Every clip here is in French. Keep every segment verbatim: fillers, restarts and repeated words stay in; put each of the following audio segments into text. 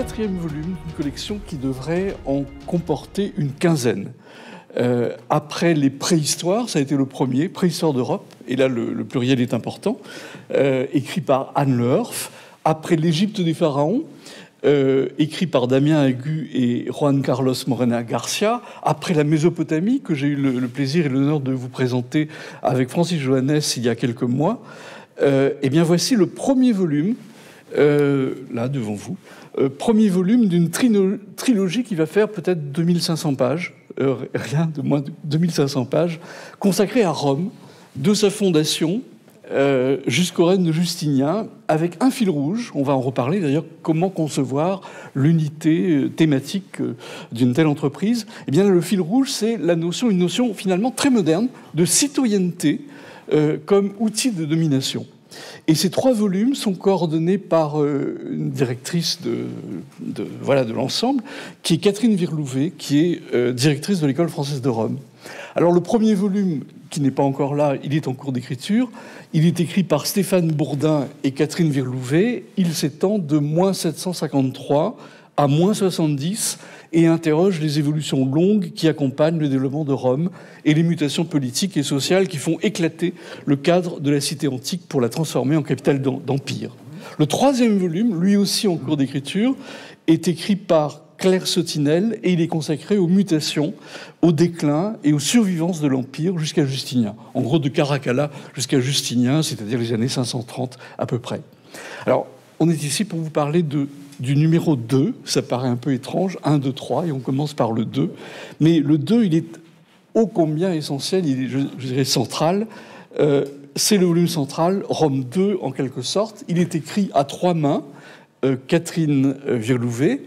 quatrième volume d'une collection qui devrait en comporter une quinzaine. Euh, après les préhistoires, ça a été le premier, Préhistoire d'Europe, et là le, le pluriel est important, euh, écrit par Anne Le Herff. Après l'Égypte des pharaons, euh, écrit par Damien Agu et Juan Carlos Morena Garcia. Après la Mésopotamie, que j'ai eu le, le plaisir et l'honneur de vous présenter avec Francis Johannes il y a quelques mois, euh, et bien voici le premier volume, euh, là devant vous, euh, premier volume d'une trino- trilogie qui va faire peut-être deux mille cinq cents pages, euh, rien de moins de deux mille cinq cents pages, consacrée à Rome, de sa fondation euh, jusqu'au règne de Justinien, avec un fil rouge. On va en reparler d'ailleurs, comment concevoir l'unité euh, thématique euh, d'une telle entreprise. Eh bien, le fil rouge, c'est la notion, une notion finalement très moderne de citoyenneté euh, comme outil de domination. Et ces trois volumes sont coordonnés par euh, une directrice de, de, voilà, de l'ensemble, qui est Catherine Virlouvet, qui est euh, directrice de l'École française de Rome. Alors le premier volume, qui n'est pas encore là, il est en cours d'écriture. Il est écrit par Stéphane Bourdin et Catherine Virlouvet. Il s'étend de moins sept cent cinquante-trois à moins soixante-dix et interroge les évolutions longues qui accompagnent le développement de Rome et les mutations politiques et sociales qui font éclater le cadre de la cité antique pour la transformer en capitale d'empire. Le troisième volume, lui aussi en cours d'écriture, est écrit par Claire Sautinel et il est consacré aux mutations, au déclin et aux survivances de l'Empire jusqu'à Justinien. En gros, de Caracalla jusqu'à Justinien, c'est-à-dire les années cinq cent trente à peu près. Alors, on est ici pour vous parler de, du numéro deux. Ça paraît un peu étrange, un, deux, trois, et on commence par le deux. Mais le deux, il est ô combien essentiel, il est, je, je dirais, central. Euh, c'est le volume central, Rome deux en quelque sorte. Il est écrit à trois mains, euh, Catherine Virlouvet,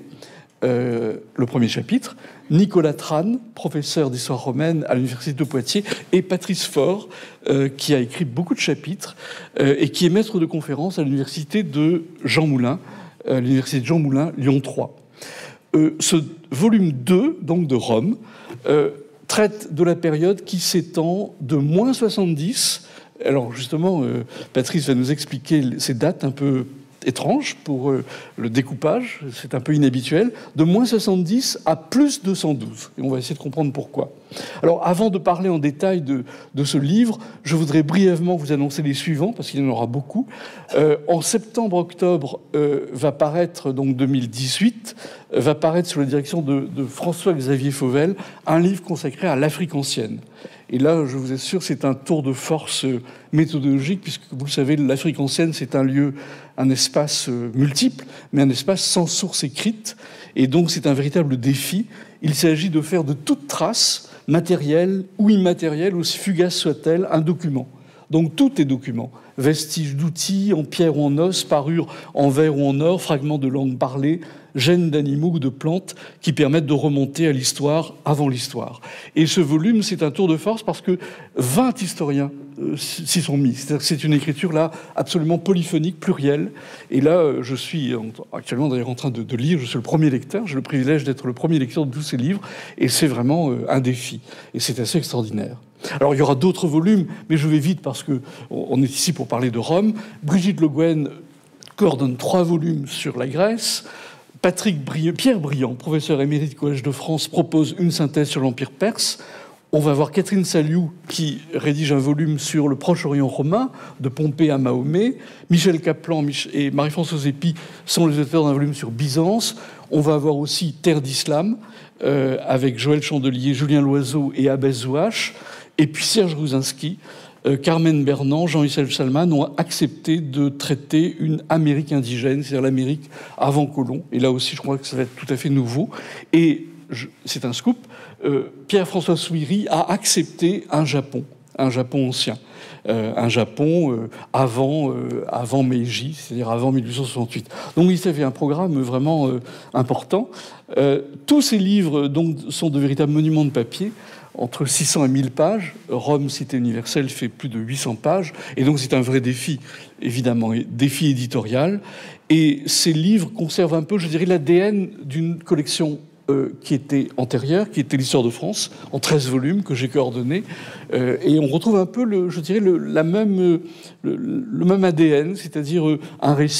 Euh, le premier chapitre, Nicolas Trane, professeur d'histoire romaine à l'université de Poitiers, et Patrice Faure, euh, qui a écrit beaucoup de chapitres euh, et qui est maître de conférence à l'université de Jean Moulin, euh, l'université de Jean Moulin, Lyon trois. Euh, ce volume deux, donc de Rome, euh, traite de la période qui s'étend de moins soixante-dix. Alors justement, euh, Patrice va nous expliquer ces dates un peu étrange pour euh, le découpage, c'est un peu inhabituel, de moins soixante-dix à plus deux cent douze. Et on va essayer de comprendre pourquoi. Alors, avant de parler en détail de, de ce livre, je voudrais brièvement vous annoncer les suivants, parce qu'il y en aura beaucoup. Euh, en septembre-octobre, euh, va paraître, donc deux mille dix-huit, euh, va paraître sous la direction de, de François-Xavier Fauvel, un livre consacré à l'Afrique ancienne. Et là, je vous assure, c'est un tour de force méthodologique, puisque, vous le savez, l'Afrique ancienne, c'est un lieu, un espace multiple, mais un espace sans source écrite. Et donc, c'est un véritable défi. Il s'agit de faire de toute trace, matérielle ou immatérielle, aussi fugace soit-elle, un document. Donc, tout est document. Vestiges d'outils, en pierre ou en os, parures en verre ou en or, fragments de langue parlée, gènes d'animaux ou de plantes qui permettent de remonter à l'histoire avant l'histoire. Et ce volume, c'est un tour de force parce que vingt historiens euh, s'y sont mis. C'est-à-dire que c'est une écriture là absolument polyphonique, plurielle. Et là, euh, je suis en, actuellement d'ailleurs en train de, de lire, je suis le premier lecteur, j'ai le privilège d'être le premier lecteur de tous ces livres, et c'est vraiment euh, un défi. Et c'est assez extraordinaire. Alors, il y aura d'autres volumes, mais je vais vite parce qu'on est ici pour parler de Rome. Brigitte Le Guen coordonne trois volumes sur la Grèce. Patrick Briand, Pierre Briand, professeur émérite du Collège de France, propose une synthèse sur l'Empire perse. On va voir Catherine Saliou qui rédige un volume sur le Proche-Orient romain, de Pompée à Mahomet. Michel Kaplan et Marie-Françoise Épy sont les auteurs d'un volume sur Byzance. On va avoir aussi Terre d'Islam, euh, avec Joël Chandelier, Julien Loiseau et Abbès Zouache. Et puis Serge Rouzinski, euh, Carmen Bernand, Jean-Michel Salman ont accepté de traiter une Amérique indigène, c'est-à-dire l'Amérique avant Colomb. Et là aussi, je crois que ça va être tout à fait nouveau. Et je, c'est un scoop, euh, Pierre-François Souiri a accepté un Japon, un Japon ancien. Euh, un Japon euh, avant, euh, avant Meiji, c'est-à-dire avant mille huit cent soixante-huit. Donc il s'est fait un programme vraiment euh, important. Euh, tous ces livres donc, sont de véritables monuments de papier, entre six cents et mille pages. Rome, cité universelle, fait plus de huit cents pages. Et donc, c'est un vrai défi, évidemment, défi éditorial. Et ces livres conservent un peu, je dirais, l'A D N d'une collection euh, qui était antérieure, qui était l'Histoire de France, en treize volumes, que j'ai coordonné. Euh, et on retrouve un peu, le, je dirais, le, la même, le, le même A D N, c'est-à-dire euh, un récit,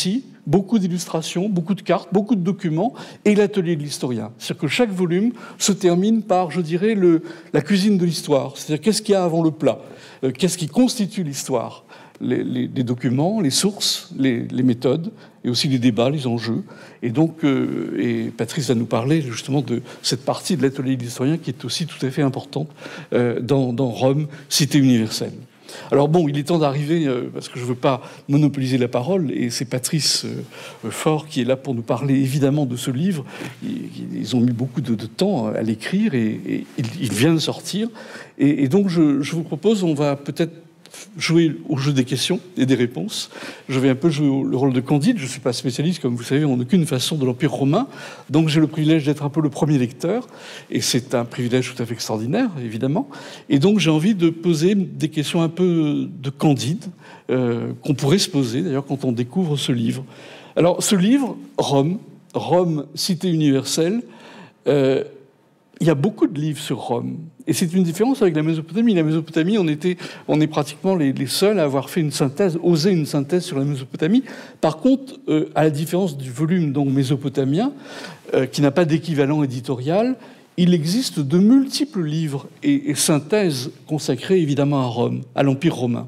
beaucoup d'illustrations, beaucoup de cartes, beaucoup de documents, et l'atelier de l'historien. C'est-à-dire que chaque volume se termine par, je dirais, le, la cuisine de l'histoire. C'est-à-dire qu'est-ce qu'il y a avant le plat, euh, qu'est-ce qui constitue l'histoire, les, les, les documents, les sources, les, les méthodes, et aussi les débats, les enjeux. Et donc, euh, et Patrice va nous parler justement de cette partie de l'atelier de l'historien qui est aussi tout à fait importante euh, dans, dans Rome, cité universelle. Alors bon, il est temps d'arriver, euh, parce que je ne veux pas monopoliser la parole, et c'est Patrice euh, Faure qui est là pour nous parler évidemment de ce livre. Ils, ils ont mis beaucoup de, de temps à l'écrire, et, et il, il vient de sortir. Et, et donc je, je vous propose, on va peut-être jouer au jeu des questions et des réponses. Je vais un peu jouer le rôle de Candide. Je ne suis pas spécialiste, comme vous savez, en aucune façon de l'Empire romain. Donc j'ai le privilège d'être un peu le premier lecteur. Et c'est un privilège tout à fait extraordinaire, évidemment. Et donc j'ai envie de poser des questions un peu de Candide, euh, qu'on pourrait se poser, d'ailleurs, quand on découvre ce livre. Alors, ce livre, Rome, Rome, cité universelle, euh, il y a beaucoup de livres sur Rome. Et c'est une différence avec la Mésopotamie. La Mésopotamie, on, était, on est pratiquement les, les seuls à avoir fait une synthèse, osé une synthèse sur la Mésopotamie. Par contre, euh, à la différence du volume donc, mésopotamien, euh, qui n'a pas d'équivalent éditorial, il existe de multiples livres et, et synthèses consacrées évidemment à Rome, à l'Empire romain.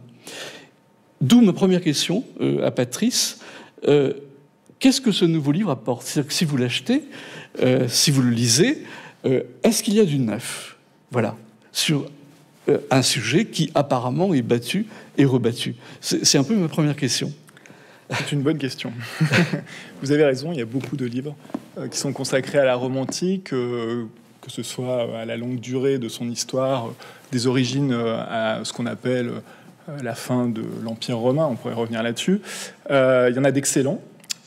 D'où ma première question euh, à Patrice. Euh, qu'est-ce que ce nouveau livre apporte ? C'est-à-dire que si vous l'achetez, euh, si vous le lisez, euh, est-ce qu'il y a du neuf ? Voilà, sur euh, un sujet qui apparemment est battu et rebattu. C'est, c'est un peu ma première question. C'est une bonne question. Vous avez raison, il y a beaucoup de livres euh, qui sont consacrés à la Rome antique, euh, que ce soit à la longue durée de son histoire, euh, des origines euh, à ce qu'on appelle euh, la fin de l'Empire romain, on pourrait revenir là-dessus. Euh, il y en a d'excellents,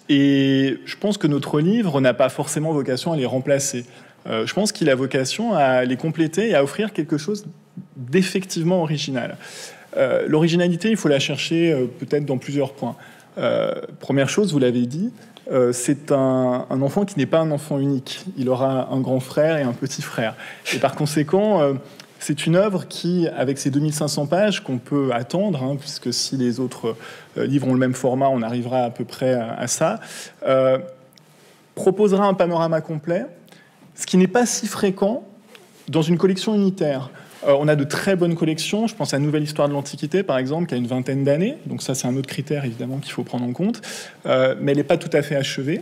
et je pense que notre livre n'a pas forcément vocation à les remplacer. Euh, je pense qu'il a vocation à les compléter et à offrir quelque chose d'effectivement original. Euh, l'originalité, il faut la chercher euh, peut-être dans plusieurs points. Euh, première chose, vous l'avez dit, euh, c'est un, un enfant qui n'est pas un enfant unique. Il aura un grand frère et un petit frère. Et par conséquent, euh, c'est une œuvre qui, avec ses deux mille cinq cents pages qu'on peut attendre, hein, puisque si les autres euh, livres ont le même format, on arrivera à peu près à, à ça, euh, proposera un panorama complet, ce qui n'est pas si fréquent dans une collection unitaire. Euh, on a de très bonnes collections, je pense à Nouvelle Histoire de l'Antiquité, par exemple, qui a une vingtaine d'années, donc ça c'est un autre critère évidemment qu'il faut prendre en compte, euh, mais elle n'est pas tout à fait achevée.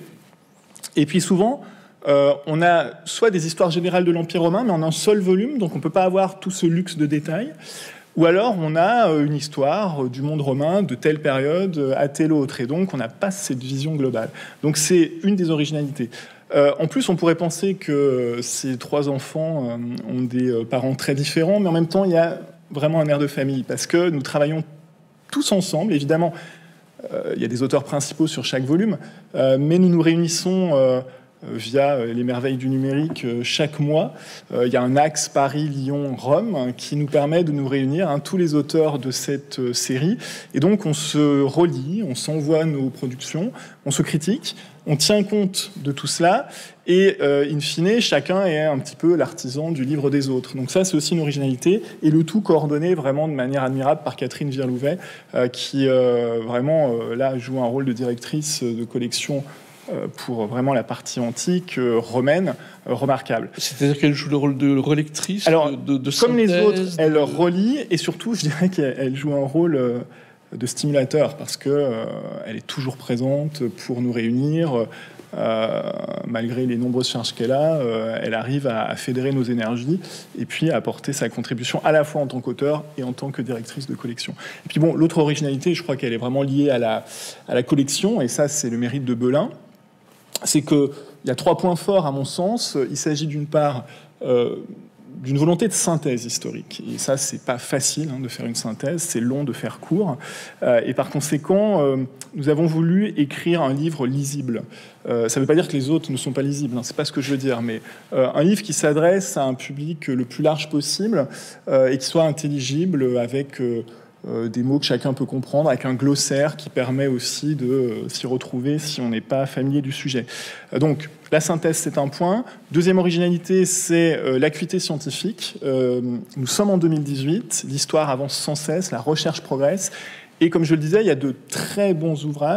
Et puis souvent, euh, on a soit des histoires générales de l'Empire romain, mais en un seul volume, donc on ne peut pas avoir tout ce luxe de détails, ou alors on a une histoire du monde romain de telle période à telle autre, et donc on n'a pas cette vision globale. Donc c'est une des originalités. Euh, en plus, on pourrait penser que ces trois enfants euh, ont des euh, parents très différents, mais en même temps, il y a vraiment un air de famille, parce que nous travaillons tous ensemble. Évidemment, euh, il y a des auteurs principaux sur chaque volume, euh, mais nous nous réunissons euh, via les merveilles du numérique euh, chaque mois. Euh, il y a un axe Paris-Lyon-Rome hein, qui nous permet de nous réunir, hein, tous les auteurs de cette euh, série. Et donc, on se relie, on s'envoie nos productions, on se critique, on tient compte de tout cela, et euh, in fine, chacun est un petit peu l'artisan du livre des autres. Donc ça, c'est aussi une originalité, et le tout coordonné vraiment de manière admirable par Catherine Virlouvet, euh, qui euh, vraiment, euh, là, joue un rôle de directrice de collection euh, pour vraiment la partie antique, euh, romaine, euh, remarquable. C'est-à-dire qu'elle joue le rôle de relectrice, Alors, de, de, de comme synthèse, les autres, elle de... relie, et surtout, je dirais qu'elle joue un rôle... Euh, de stimulateur, parce que euh, elle est toujours présente pour nous réunir, euh, malgré les nombreuses charges qu'elle a, euh, elle arrive à, à fédérer nos énergies et puis à apporter sa contribution à la fois en tant qu'auteur et en tant que directrice de collection. Et puis bon, l'autre originalité, je crois qu'elle est vraiment liée à la, à la collection, et ça c'est le mérite de Belin, c'est qu'il y a trois points forts à mon sens. Il s'agit d'une part euh, d'une volonté de synthèse historique. Et ça, c'est pas facile hein, de faire une synthèse, c'est long de faire court. Euh, et par conséquent, euh, nous avons voulu écrire un livre lisible. Euh, ça ne veut pas dire que les autres ne sont pas lisibles, hein, c'est pas ce que je veux dire, mais euh, un livre qui s'adresse à un public le plus large possible euh, et qui soit intelligible avec... Euh, Euh, des mots que chacun peut comprendre, avec un glossaire qui permet aussi de euh, s'y retrouver si on n'est pas familier du sujet. Euh, donc, la synthèse, c'est un point. Deuxième originalité, c'est euh, l'acuité scientifique. Euh, nous sommes en deux mille dix-huit, l'histoire avance sans cesse, la recherche progresse, et comme je le disais, il y a de très bons ouvrages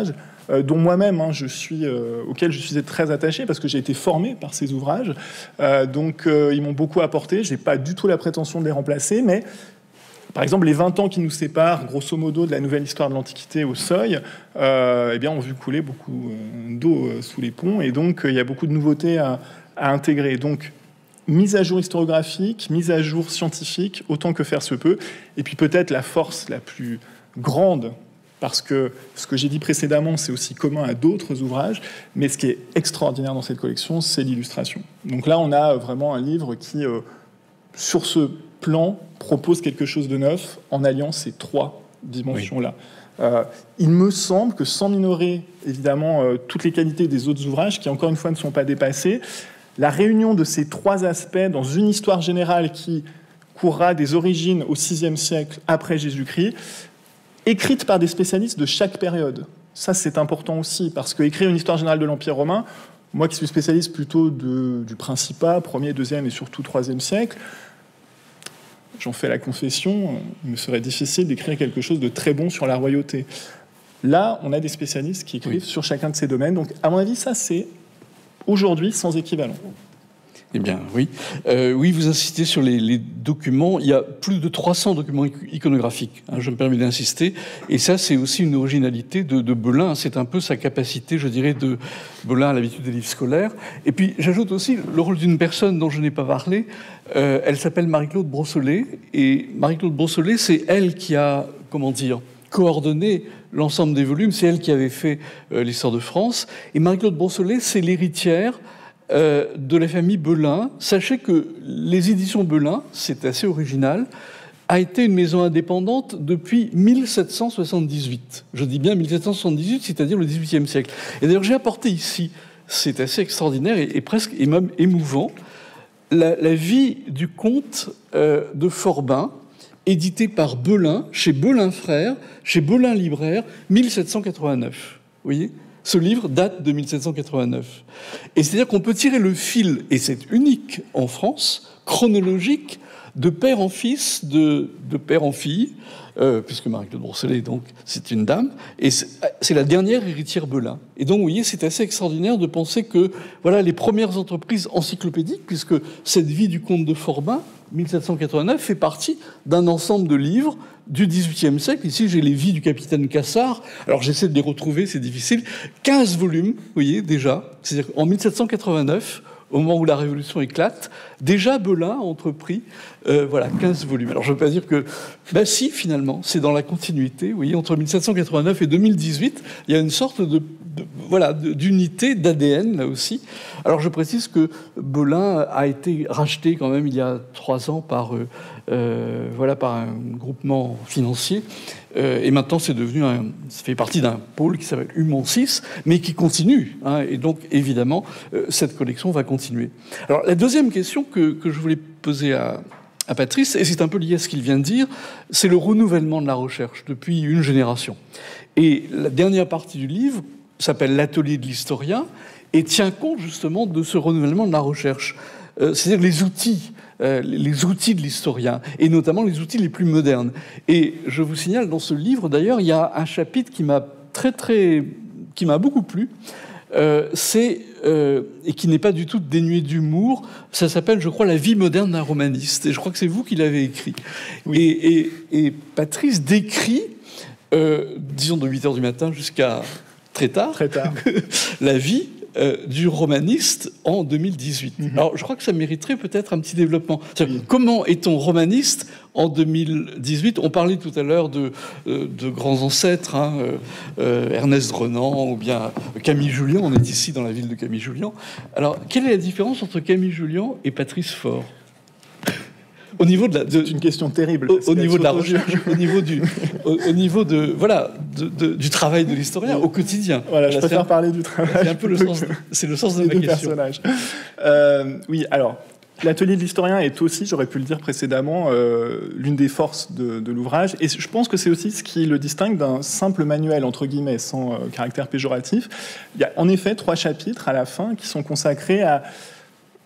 euh, dont moi-même, hein, je suis, euh, auquel je suis très attaché parce que j'ai été formé par ces ouvrages. Euh, donc, euh, ils m'ont beaucoup apporté. Je n'ai pas du tout la prétention de les remplacer, mais par exemple, les vingt ans qui nous séparent, grosso modo, de la nouvelle histoire de l'Antiquité au seuil, euh, eh bien, ont vu couler beaucoup d'eau sous les ponts, et donc il y a beaucoup de nouveautés à, à intégrer. Donc, mise à jour historiographique, mise à jour scientifique, autant que faire se peut. Et puis peut-être la force la plus grande, parce que ce que j'ai dit précédemment, c'est aussi commun à d'autres ouvrages, mais ce qui est extraordinaire dans cette collection, c'est l'illustration. Donc là, on a vraiment un livre qui, euh, sur ce plan, propose quelque chose de neuf en alliant ces trois dimensions-là. Oui. Euh, il me semble que, sans minorer évidemment euh, toutes les qualités des autres ouvrages, qui encore une fois ne sont pas dépassés, la réunion de ces trois aspects dans une histoire générale qui courra des origines au sixième siècle après Jésus-Christ, écrite par des spécialistes de chaque période. Ça, c'est important aussi, parce qu'écrire une histoire générale de l'Empire romain, moi qui suis spécialiste plutôt de, du Principat, premier, deuxième et surtout troisième siècle, j'en fais la confession, il me serait difficile d'écrire quelque chose de très bon sur la royauté. Là, on a des spécialistes qui écrivent oui. sur chacun de ces domaines. Donc, à mon avis, ça, c'est aujourd'hui sans équivalent. Eh bien, oui. Euh, oui, vous insistez sur les, les documents. Il y a plus de trois cents documents iconographiques, hein, je me permets d'insister. Et ça, c'est aussi une originalité de, de Belin. C'est un peu sa capacité, je dirais, de Belin à l'habitude des livres scolaires. Et puis, j'ajoute aussi le rôle d'une personne dont je n'ai pas parlé. Euh, elle s'appelle Marie-Claude Brossolet. Et Marie-Claude Brossolet, c'est elle qui a, comment dire, coordonné l'ensemble des volumes. C'est elle qui avait fait euh, l'histoire de France. Et Marie-Claude Brossolet, c'est l'héritière Euh, de la famille Belin. Sachez que les éditions Belin, c'est assez original, a été une maison indépendante depuis mille sept cent soixante-dix-huit. Je dis bien mille sept cent soixante-dix-huit, c'est-à-dire le dix-huitième siècle. Et d'ailleurs, j'ai apporté ici, c'est assez extraordinaire et, et presque et même émouvant, la, la vie du comte euh, de Forbin, édité par Belin, chez Belin Frères, chez Belin Libraire, mille sept cent quatre-vingt-neuf. Vous voyez ? Ce livre date de mille sept cent quatre-vingt-neuf. Et c'est-à-dire qu'on peut tirer le fil, et c'est unique en France, chronologique, de père en fils, de, de père en fille, euh, puisque Marie-Claude Brossolet, donc, c'est une dame, et c'est, c'est la dernière héritière Belin. Et donc, vous voyez, c'est assez extraordinaire de penser que, voilà, les premières entreprises encyclopédiques, puisque cette vie du comte de Forbin, mille sept cent quatre-vingt-neuf, fait partie d'un ensemble de livres du dix-huitième siècle. Ici, j'ai les vies du capitaine Cassard. Alors, j'essaie de les retrouver, c'est difficile. quinze volumes, vous voyez, déjà. C'est-à-dire qu'en mille sept cent quatre-vingt-neuf, au moment où la Révolution éclate, déjà Belin a entrepris euh, voilà, quinze volumes. Alors, je ne veux pas dire que... Ben si, finalement, c'est dans la continuité. Vous voyez, entre mille sept cent quatre-vingt-neuf et deux mille dix-huit, il y a une sorte de, de, voilà, d'unité, d'A D N, là aussi. Alors, je précise que Belin a été racheté quand même il y a trois ans par, euh, euh, voilà, par un groupement financier. Euh, et maintenant, c'est devenu un, ça fait partie d'un pôle qui s'appelle Humon six, mais qui continue. Hein, et donc, évidemment, euh, cette collection va continuer. Alors, la deuxième question que, que je voulais poser à, à Patrice, et c'est un peu lié à ce qu'il vient de dire, c'est le renouvellement de la recherche depuis une génération. Et la dernière partie du livre s'appelle l'atelier de l'historien et tient compte justement de ce renouvellement de la recherche. Euh, c'est-à-dire les outils, euh, les outils de l'historien, et notamment les outils les plus modernes. Et je vous signale, dans ce livre, d'ailleurs, il y a un chapitre qui m'a très, très, qui m'a beaucoup plu, euh, c'est, euh, et qui n'est pas du tout dénué d'humour, ça s'appelle, je crois, La vie moderne d'un romaniste. Et je crois que c'est vous qui l'avez écrit. Oui. Et, et, et Patrice décrit, euh, disons de huit heures du matin jusqu'à très tard, très tard. la vie Euh, du romaniste en deux mille dix-huit. Mm-hmm. Alors, je crois que ça mériterait peut-être un petit développement. Oui. Comment est-on romaniste en deux mille dix-huit? On parlait tout à l'heure de, euh, de grands ancêtres, hein, euh, Ernest Renan ou bien Camille Jullian. On est ici dans la ville de Camille Jullian. Alors, quelle est la différence entre Camille Jullian et Patrice Faure? Au niveau de la, de, c'est une question terrible. Au, au niveau de la recherche, au niveau du, au, au niveau de voilà, de, de, du travail de l'historien au quotidien. Voilà, voilà je préfère un, parler du travail. C'est un peu le sens. C'est le sens de ma question. Personnages. Euh, oui, alors l'atelier de l'historien est aussi, j'aurais pu le dire précédemment, euh, l'une des forces de, de l'ouvrage, et je pense que c'est aussi ce qui le distingue d'un simple manuel entre guillemets sans euh, caractère péjoratif. Il y a en effet trois chapitres à la fin qui sont consacrés à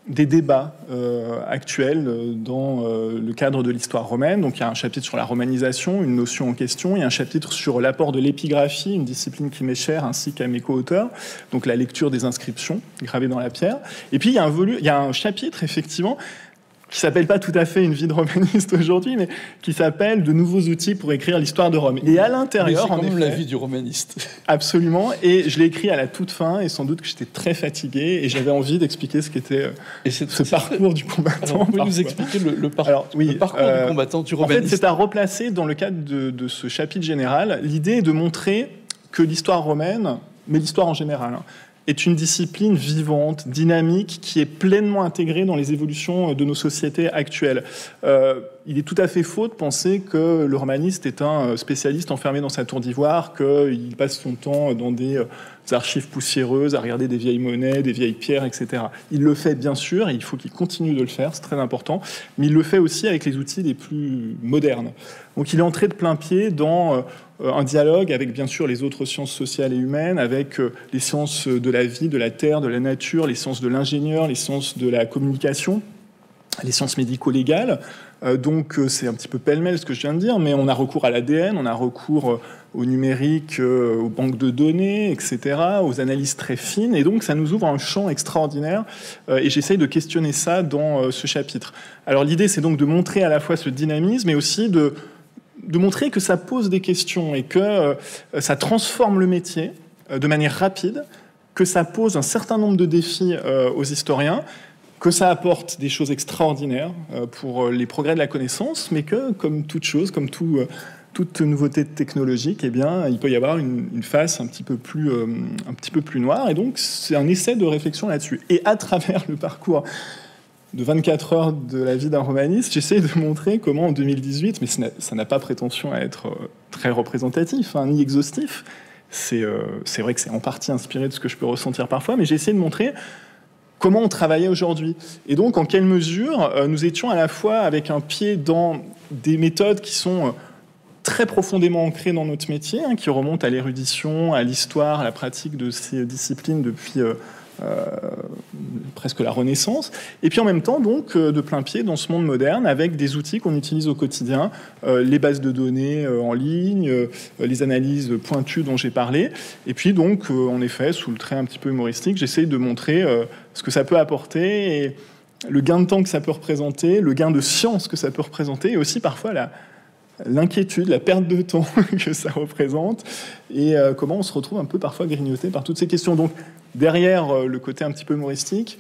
des débats euh, actuels dans euh, le cadre de l'histoire romaine. Donc il y a un chapitre sur la romanisation, une notion en question, il y a un chapitre sur l'apport de l'épigraphie, une discipline qui m'est chère, ainsi qu'à mes co-auteurs, donc la lecture des inscriptions gravées dans la pierre. Et puis il y a un, volu- il y a un chapitre, effectivement, qui s'appelle pas tout à fait Une vie de romaniste aujourd'hui, mais qui s'appelle De nouveaux outils pour écrire l'histoire de Rome. Et à l'intérieur, en effet, la vie du romaniste. Absolument. Et je l'ai écrit à la toute fin, et sans doute que j'étais très fatigué, et j'avais envie d'expliquer ce qu'était et ce parcours très... du combattant. Alors, vous pouvez nous expliquer le, le, par... Alors, oui, le parcours euh, du combattant, du romaniste? En fait, c'est à replacer dans le cadre de, de ce chapitre général. L'idée est de montrer que l'histoire romaine, mais l'histoire en général, hein, est une discipline vivante, dynamique, qui est pleinement intégrée dans les évolutions de nos sociétés actuelles. Euh, il est tout à fait faux de penser que le romaniste est un spécialiste enfermé dans sa tour d'ivoire, qu'il passe son temps dans des archives poussiéreuses, à regarder des vieilles monnaies, des vieilles pierres, et cetera. Il le fait bien sûr, et il faut qu'il continue de le faire, c'est très important, mais il le fait aussi avec les outils les plus modernes. Donc il est entré de plein pied dans un dialogue avec bien sûr les autres sciences sociales et humaines, avec les sciences de la vie, de la terre, de la nature, les sciences de l'ingénieur, les sciences de la communication, les sciences médico-légales. Donc c'est un petit peu pêle-mêle ce que je viens de dire, mais on a recours à l'A D N, on a recours au numérique, aux banques de données, et cetera, aux analyses très fines, et donc ça nous ouvre un champ extraordinaire, et j'essaye de questionner ça dans ce chapitre. Alors l'idée, c'est donc de montrer à la fois ce dynamisme, mais aussi de de montrer que ça pose des questions et que euh, ça transforme le métier euh, de manière rapide, que ça pose un certain nombre de défis euh, aux historiens, que ça apporte des choses extraordinaires euh, pour les progrès de la connaissance, mais que, comme toute chose, comme tout, euh, toute nouveauté technologique, eh bien, il peut y avoir une, une face un petit peu plus, euh, un petit peu plus noire. Et donc, c'est un essai de réflexion là-dessus. Et à travers le parcours de vingt-quatre heures de la vie d'un romaniste, j'essaie de montrer comment en deux mille dix-huit, mais ça n'a pas prétention à être très représentatif, hein, ni exhaustif, c'est euh, c'est vrai que c'est en partie inspiré de ce que je peux ressentir parfois, mais j'ai essayé de montrer comment on travaillait aujourd'hui. Et donc, en quelle mesure euh, nous étions à la fois avec un pied dans des méthodes qui sont euh, très profondément ancrées dans notre métier, hein, qui remontent à l'érudition, à l'histoire, à la pratique de ces disciplines depuis... Euh, Euh, presque la Renaissance, et puis en même temps donc euh, de plein pied dans ce monde moderne avec des outils qu'on utilise au quotidien, euh, les bases de données euh, en ligne, euh, les analyses pointues dont j'ai parlé, et puis donc euh, en effet sous le trait un petit peu humoristique, j'essaye de montrer euh, ce que ça peut apporter et le gain de temps que ça peut représenter, le gain de science que ça peut représenter, et aussi parfois la l'inquiétude, la perte de temps que ça représente, et euh, comment on se retrouve un peu parfois grignoté par toutes ces questions. Donc, derrière euh, le côté un petit peu humoristique,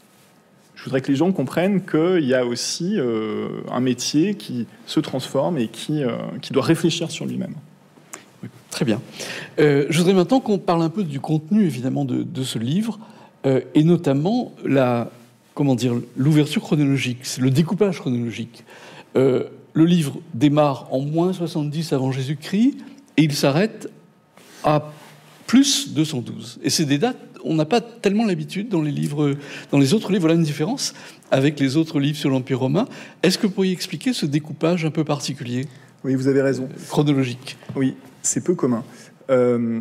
je voudrais que les gens comprennent qu'il y a aussi euh, un métier qui se transforme et qui, euh, qui doit réfléchir sur lui-même. Oui, très bien. Euh, je voudrais maintenant qu'on parle un peu du contenu, évidemment, de, de ce livre, euh, et notamment la, comment dire, l'ouverture chronologique, le découpage chronologique. Euh, Le livre démarre en moins soixante-dix avant Jésus-Christ et il s'arrête à plus deux cent douze. Et c'est des dates, on n'a pas tellement l'habitude dans les livres, dans les autres livres. Voilà une différence avec les autres livres sur l'Empire romain. Est-ce que vous pourriez expliquer ce découpage un peu particulier? Oui, vous avez raison. Chronologique. Oui, c'est peu commun. Euh...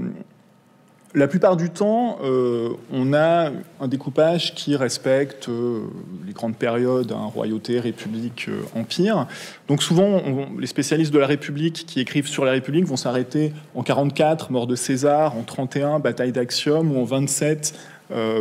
La plupart du temps, euh, on a un découpage qui respecte euh, les grandes périodes, hein, royauté, république, euh, empire. Donc souvent, on, les spécialistes de la République qui écrivent sur la République vont s'arrêter en quarante-quatre, mort de César, en trente et un, bataille d'Actium, ou en vingt-sept, euh,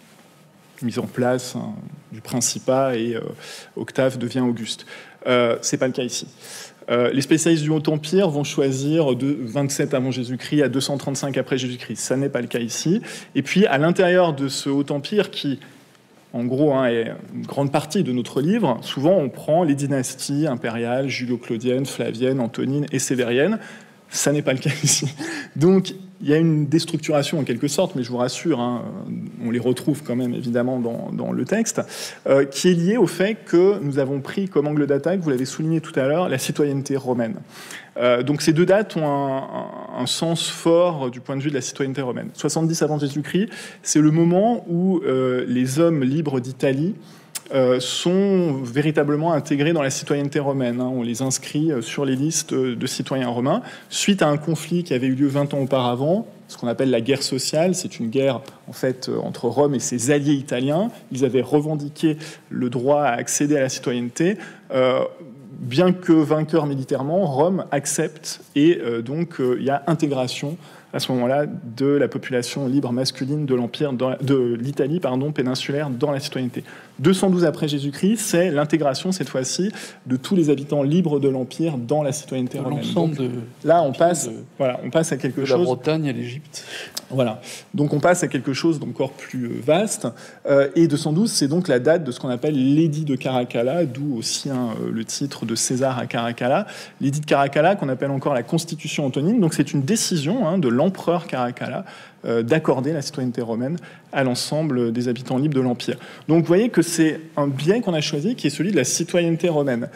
mise en place hein, du Principat et euh, Octave devient Auguste. Euh, c'est pas le cas ici. Euh, les spécialistes du Haut-Empire vont choisir de vingt-sept avant Jésus-Christ à deux cent trente-cinq après Jésus-Christ. Ça n'est pas le cas ici. Et puis, à l'intérieur de ce Haut-Empire, qui, en gros, hein, est une grande partie de notre livre, souvent on prend les dynasties impériales, julio-claudienne, flavienne, antonine et sévérienne. Ça n'est pas le cas ici. Donc, il y a une déstructuration en quelque sorte, mais je vous rassure, hein, on les retrouve quand même évidemment dans, dans le texte, euh, qui est liée au fait que nous avons pris comme angle d'attaque, vous l'avez souligné tout à l'heure, la citoyenneté romaine. Euh, donc ces deux dates ont un, un, un sens fort du point de vue de la citoyenneté romaine. soixante-dix avant Jésus-Christ, c'est le moment où euh, les hommes libres d'Italie euh, sont véritablement intégrés dans la citoyenneté romaine. Hein. On les inscrit sur les listes de citoyens romains, suite à un conflit qui avait eu lieu vingt ans auparavant, ce qu'on appelle la guerre sociale. C'est une guerre en fait entre Rome et ses alliés italiens. Ils avaient revendiqué le droit à accéder à la citoyenneté. Euh, bien que vainqueur militairement, Rome accepte et euh, donc il euh, y a intégration à ce moment-là de la population libre masculine de l'empire, de l'Italie pardon, péninsulaire dans la citoyenneté. deux cent douze après Jésus-Christ, c'est l'intégration cette fois-ci de tous les habitants libres de l'empire dans la citoyenneté romaine. Donc, de, là, on passe, de, voilà, on passe à quelque de chose. La Bretagne à l'Égypte. Voilà. Donc on passe à quelque chose d'encore plus vaste. Euh, et deux cent douze, c'est donc la date de ce qu'on appelle l'édit de Caracalla, d'où aussi hein, le titre de César à Caracalla. L'édit de Caracalla, qu'on appelle encore la Constitution antonine. Donc c'est une décision hein, de l'empereur Caracalla euh, d'accorder la citoyenneté romaine à l'ensemble des habitants libres de l'empire. Donc vous voyez que c'est un biais qu'on a choisi, qui est celui de la citoyenneté romaine.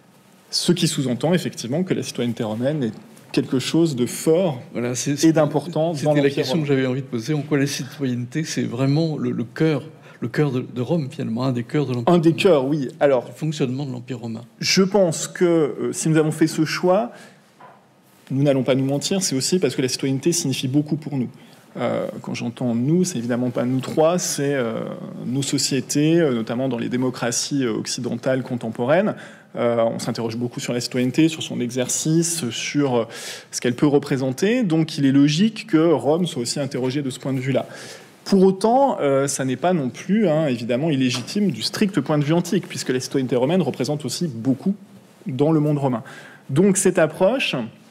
Ce qui sous-entend effectivement que la citoyenneté romaine est quelque chose de fort voilà, c'est, et d'important dans l'Empire. C'était la question romain. Que j'avais envie de poser. En quoi la citoyenneté, c'est vraiment le, le cœur, le cœur de, de Rome, finalement, un des cœurs de l'Empire. Un des cœurs, oui. Alors, le fonctionnement de l'Empire romain. Je pense que euh, si nous avons fait ce choix, nous n'allons pas nous mentir, c'est aussi parce que la citoyenneté signifie beaucoup pour nous. Euh, quand j'entends nous, c'est évidemment pas nous trois, c'est euh, nos sociétés, euh, notamment dans les démocraties occidentales contemporaines. Euh, on s'interroge beaucoup sur la citoyenneté, sur son exercice, sur euh, ce qu'elle peut représenter. Donc il est logique que Rome soit aussi interrogée de ce point de vue-là. Pour autant, euh, ça n'est pas non plus, hein, évidemment, illégitime du strict point de vue antique, puisque la citoyenneté romaine représente aussi beaucoup dans le monde romain. Donc cette approche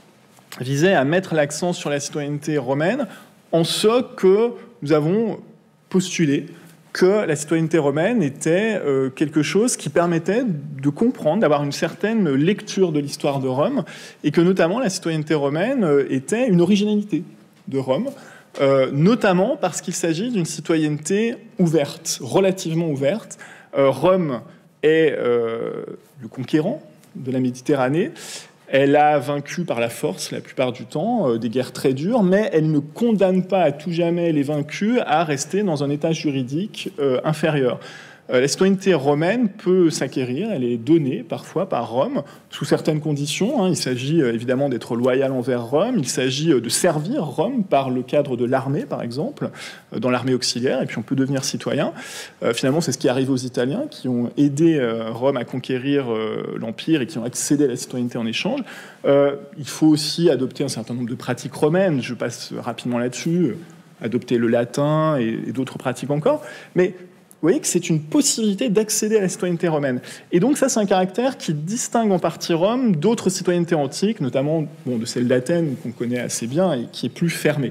visait à mettre l'accent sur la citoyenneté romaine en ce que nous avons postulé que la citoyenneté romaine était euh, quelque chose qui permettait de comprendre, d'avoir une certaine lecture de l'histoire de Rome, et que notamment la citoyenneté romaine euh, était une originalité de Rome, euh, notamment parce qu'il s'agit d'une citoyenneté ouverte, relativement ouverte. Euh, Rome est euh, le conquérant de la Méditerranée. Elle a vaincu par la force la plupart du temps, euh, des guerres très dures, mais elle ne condamne pas à tout jamais les vaincus à rester dans un état juridique euh, inférieur. Euh, la citoyenneté romaine peut s'acquérir, elle est donnée parfois par Rome, sous certaines conditions. Hein. Il s'agit euh, évidemment d'être loyal envers Rome, il s'agit euh, de servir Rome par le cadre de l'armée, par exemple, euh, dans l'armée auxiliaire, et puis on peut devenir citoyen. Euh, finalement, c'est ce qui arrive aux Italiens, qui ont aidé euh, Rome à conquérir euh, l'Empire et qui ont accédé à la citoyenneté en échange. Euh, il faut aussi adopter un certain nombre de pratiques romaines, je passe rapidement là-dessus, euh, adopter le latin et, et d'autres pratiques encore, mais vous voyez que c'est une possibilité d'accéder à la citoyenneté romaine. Et donc ça, c'est un caractère qui distingue en partie Rome d'autres citoyennetés antiques, notamment bon, de celle d'Athènes, qu'on connaît assez bien et qui est plus fermée.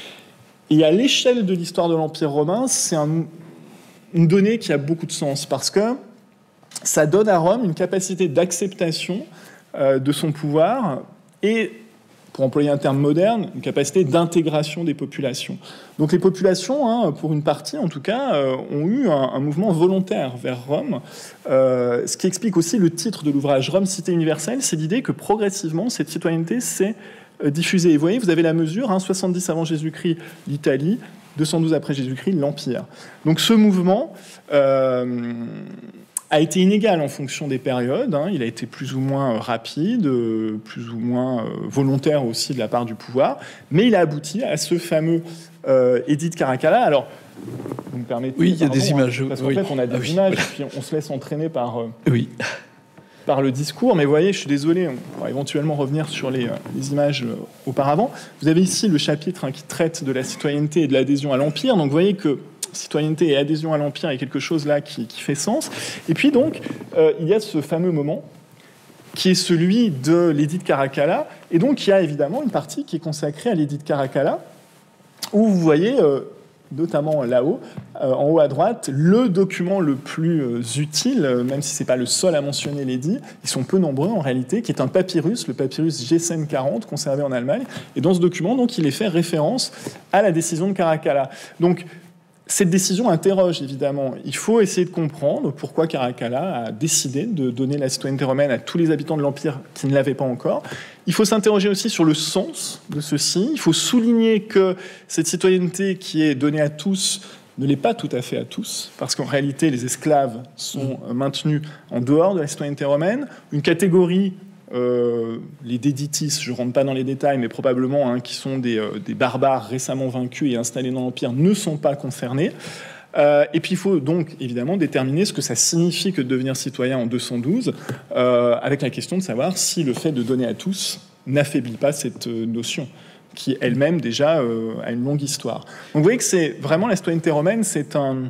Et à l'échelle de l'histoire de l'Empire romain, c'est un, une donnée qui a beaucoup de sens, parce que ça donne à Rome une capacité d'acceptation euh, de son pouvoir et, pour employer un terme moderne, une capacité d'intégration des populations. Donc les populations, hein, pour une partie en tout cas, euh, ont eu un, un mouvement volontaire vers Rome, euh, ce qui explique aussi le titre de l'ouvrage Rome, cité universelle, c'est l'idée que progressivement cette citoyenneté s'est euh, diffusée. Et vous voyez, vous avez la mesure, hein, soixante-dix avant Jésus-Christ, l'Italie, deux cent douze après Jésus-Christ, l'Empire. Donc ce mouvement euh, a été inégal en fonction des périodes. Hein. Il a été plus ou moins rapide, euh, plus ou moins euh, volontaire aussi de la part du pouvoir, mais il a abouti à ce fameux euh, édit de Caracalla. Alors, vous me permettez... Oui, il y a des hein, images. Parce qu'en oui. fait, on a des ah, oui. images, et puis on se laisse entraîner par, euh, oui. par le discours. Mais vous voyez, je suis désolé, on pourra éventuellement revenir sur les, euh, les images euh, auparavant. Vous avez ici le chapitre hein, qui traite de la citoyenneté et de l'adhésion à l'Empire. Donc, vous voyez que citoyenneté et adhésion à l'Empire est quelque chose là qui, qui fait sens. Et puis donc, euh, il y a ce fameux moment qui est celui de l'édit de Caracalla. Et donc, il y a évidemment une partie qui est consacrée à l'édit de Caracalla, où vous voyez, euh, notamment là-haut, euh, en haut à droite, le document le plus euh, utile, euh, même si ce n'est pas le seul à mentionner l'édit, ils sont peu nombreux en réalité, qui est un papyrus, le papyrus G C N quarante, conservé en Allemagne. Et dans ce document, donc, il est fait référence à la décision de Caracalla. Donc, cette décision interroge, évidemment. Il faut essayer de comprendre pourquoi Caracalla a décidé de donner la citoyenneté romaine à tous les habitants de l'Empire qui ne l'avaient pas encore. Il faut s'interroger aussi sur le sens de ceci. Il faut souligner que cette citoyenneté qui est donnée à tous ne l'est pas tout à fait à tous, parce qu'en réalité, les esclaves sont euh, maintenus en dehors de la citoyenneté romaine. Une catégorie, euh, les déditis, je ne rentre pas dans les détails, mais probablement, hein, qui sont des, euh, des barbares récemment vaincus et installés dans l'Empire, ne sont pas concernés. Euh, et puis il faut donc évidemment déterminer ce que ça signifie que de devenir citoyen en deux cent douze, euh, avec la question de savoir si le fait de donner à tous n'affaiblit pas cette euh, notion, qui elle-même déjà euh, a une longue histoire. Donc vous voyez que c'est vraiment la citoyenneté romaine, c'est un,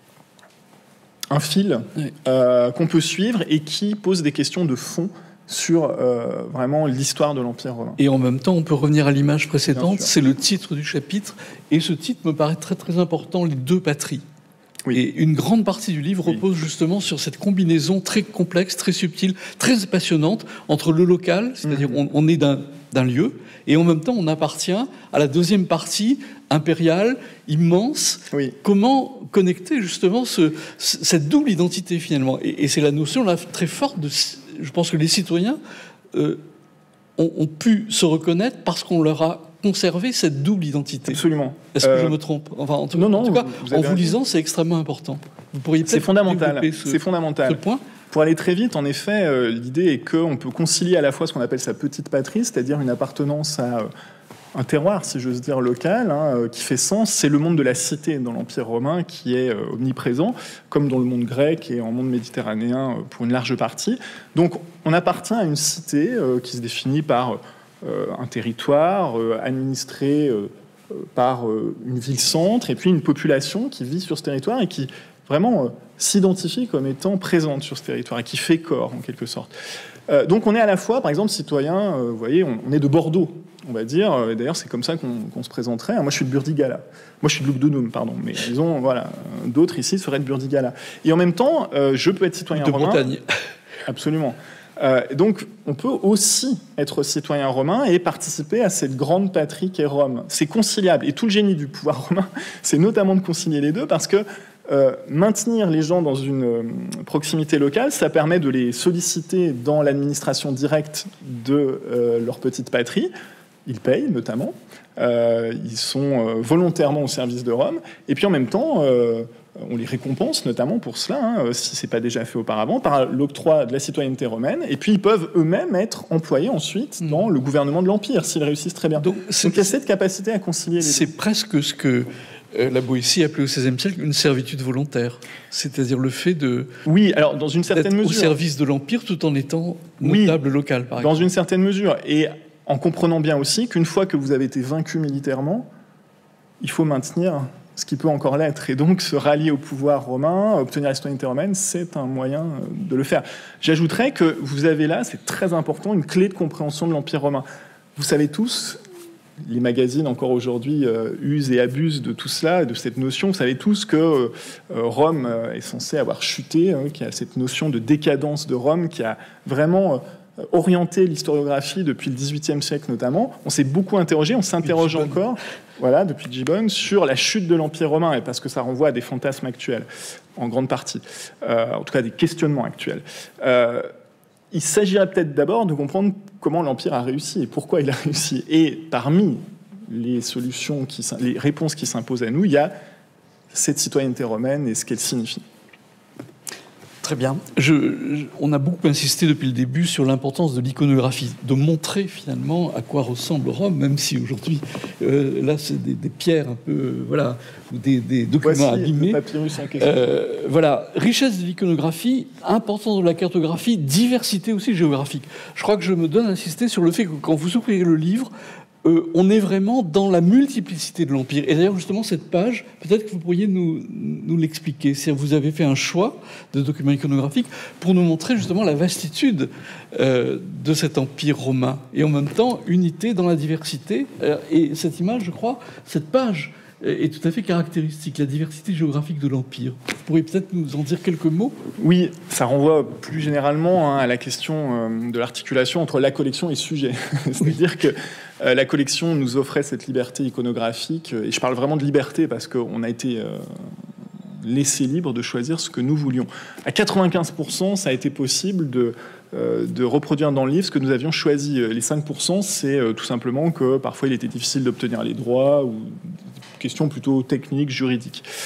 un fil euh, qu'on peut suivre et qui pose des questions de fond sur euh, vraiment l'histoire de l'Empire romain. Et en même temps, on peut revenir à l'image précédente, c'est le titre du chapitre, et ce titre me paraît très très important, les deux patries. Oui. Et une grande partie du livre repose oui. justement sur cette combinaison très complexe, très subtile, très passionnante entre le local, c'est-à-dire mmh. on, on est d'un, d'un lieu, et en même temps on appartient à la deuxième partie impériale, immense. Oui. Comment connecter justement ce, cette double identité finalement ? Et, et c'est la notion là très forte de, je pense que les citoyens euh, ont, ont pu se reconnaître parce qu'on leur a conserver cette double identité. Absolument. Est-ce que euh... je me trompe ? Enfin, en tout, non, non, en tout cas, vous, vous en vous lisant, c'est extrêmement important. Vous pourriez peut-être c'est fondamental. Ce, c'est fondamental. Ce point. Pour aller très vite, en effet, euh, l'idée est qu'on peut concilier à la fois ce qu'on appelle sa petite patrie, c'est-à-dire une appartenance à euh, un terroir, si j'ose dire, local, hein, euh, qui fait sens. C'est le monde de la cité dans l'Empire romain qui est euh, omniprésent, comme dans le monde grec et en monde méditerranéen euh, pour une large partie. Donc, on appartient à une cité euh, qui se définit par Euh, un territoire euh, administré euh, par euh, une ville-centre et puis une population qui vit sur ce territoire et qui vraiment euh, s'identifie comme étant présente sur ce territoire et qui fait corps en quelque sorte. Euh, donc on est à la fois, par exemple, citoyen, euh, vous voyez, on, on est de Bordeaux, on va dire, euh, d'ailleurs c'est comme ça qu'on, qu'on se présenterait. Moi je suis de Burdigala, moi je suis de Lugdunum, pardon, mais disons, voilà, d'autres ici seraient de Burdigala. Et en même temps, euh, je peux être citoyen de romain. Bretagne. Absolument. Euh, donc, on peut aussi être citoyen romain et participer à cette grande patrie qu'est Rome. C'est conciliable. Et tout le génie du pouvoir romain, c'est notamment de concilier les deux, parce que euh, maintenir les gens dans une euh, proximité locale, ça permet de les solliciter dans l'administration directe de euh, leur petite patrie. Ils payent, notamment. Euh, ils sont euh, volontairement au service de Rome. Et puis, en même temps... Euh, on les récompense notamment pour cela, hein, si ce n'est pas déjà fait auparavant, par l'octroi de la citoyenneté romaine. Et puis, ils peuvent eux-mêmes être employés ensuite mmh. dans le gouvernement de l'Empire, s'ils réussissent très bien. Donc, Donc il y a cette capacité à concilier les C'est deux. presque ce que euh, la Boétie appelait au seizième siècle une servitude volontaire. C'est-à-dire le fait de... Oui, alors dans une certaine mesure. Au service de l'Empire tout en étant notable oui, local, par exemple. Dans une certaine mesure. Et en comprenant bien aussi qu'une fois que vous avez été vaincu militairement, il faut maintenir... ce qui peut encore l'être, et donc se rallier au pouvoir romain, obtenir la citoyenneté romaine, c'est un moyen de le faire. J'ajouterais que vous avez là, c'est très important, une clé de compréhension de l'Empire romain. Vous savez tous, les magazines encore aujourd'hui euh, usent et abusent de tout cela, de cette notion. Vous savez tous que euh, Rome est censé avoir chuté, hein, qu'il y a cette notion de décadence de Rome qui a vraiment... Euh, orienter l'historiographie depuis le dix-huitième siècle notamment. On s'est beaucoup interrogé, on s'interroge encore, voilà, depuis Gibbon, sur la chute de l'Empire romain, et parce que ça renvoie à des fantasmes actuels, en grande partie, euh, en tout cas des questionnements actuels. Euh, il s'agirait peut-être d'abord de comprendre comment l'Empire a réussi et pourquoi il a réussi. Et parmi les solutions, qui, les réponses qui s'imposent à nous, il y a cette citoyenneté romaine et ce qu'elle signifie. Très bien. Je, je, on a beaucoup insisté depuis le début sur l'importance de l'iconographie, de montrer finalement à quoi ressemble Rome, même si aujourd'hui, euh, là, c'est des, des pierres un peu, euh, voilà, ou des, des documents Voici abîmés. Le papyrus en question. Euh, voilà, richesse de l'iconographie, importance de la cartographie, diversité aussi géographique. Je crois que je me donne à insister sur le fait que quand vous ouvrirez le livre, Euh, on est vraiment dans la multiplicité de l'Empire. Et d'ailleurs, justement, cette page, peut-être que vous pourriez nous, nous l'expliquer. C'est-à-dire vous avez fait un choix de documents iconographiques pour nous montrer justement la vastitude euh, de cet Empire romain. Et en même temps, unité dans la diversité. Euh, et cette image, je crois, cette page est tout à fait caractéristique, la diversité géographique de l'Empire. Vous pourriez peut-être nous en dire quelques mots ? Oui, ça renvoie plus généralement hein, à la question euh, de l'articulation entre la collection et sujet. C'est-à-dire que euh, la collection nous offrait cette liberté iconographique, et je parle vraiment de liberté parce qu'on a été euh, laissé libre de choisir ce que nous voulions. À quatre-vingt-quinze pour cent, ça a été possible de, euh, de reproduire dans le livre ce que nous avions choisi. Les cinq pour cent, c'est euh, tout simplement que parfois il était difficile d'obtenir les droits ou questions plutôt techniques, juridiques.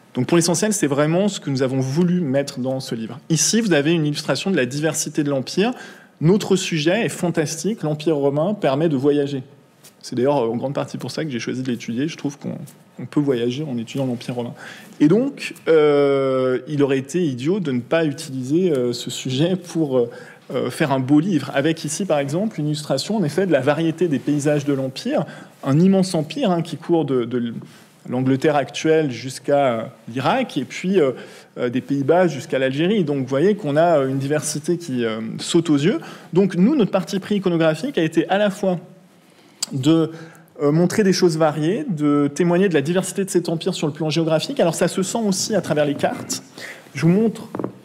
Donc pour l'essentiel, c'est vraiment ce que nous avons voulu mettre dans ce livre. Ici, vous avez une illustration de la diversité de l'Empire. Notre sujet est fantastique, l'Empire romain permet de voyager. C'est d'ailleurs en grande partie pour ça que j'ai choisi de l'étudier. Je trouve qu'on on peut voyager en étudiant l'Empire romain. Et donc, euh, il aurait été idiot de ne pas utiliser euh, ce sujet pour euh, faire un beau livre. Avec ici, par exemple, une illustration, en effet, de la variété des paysages de l'Empire. Un immense empire hein, qui court de... de l'Angleterre actuelle jusqu'à l'Irak, et puis euh, euh, des Pays-Bas jusqu'à l'Algérie. Donc vous voyez qu'on a une diversité qui euh, saute aux yeux. Donc nous, notre parti pris iconographique a été à la fois de euh, montrer des choses variées, de témoigner de la diversité de cet empire sur le plan géographique. Alors ça se sent aussi à travers les cartes. Je vous montre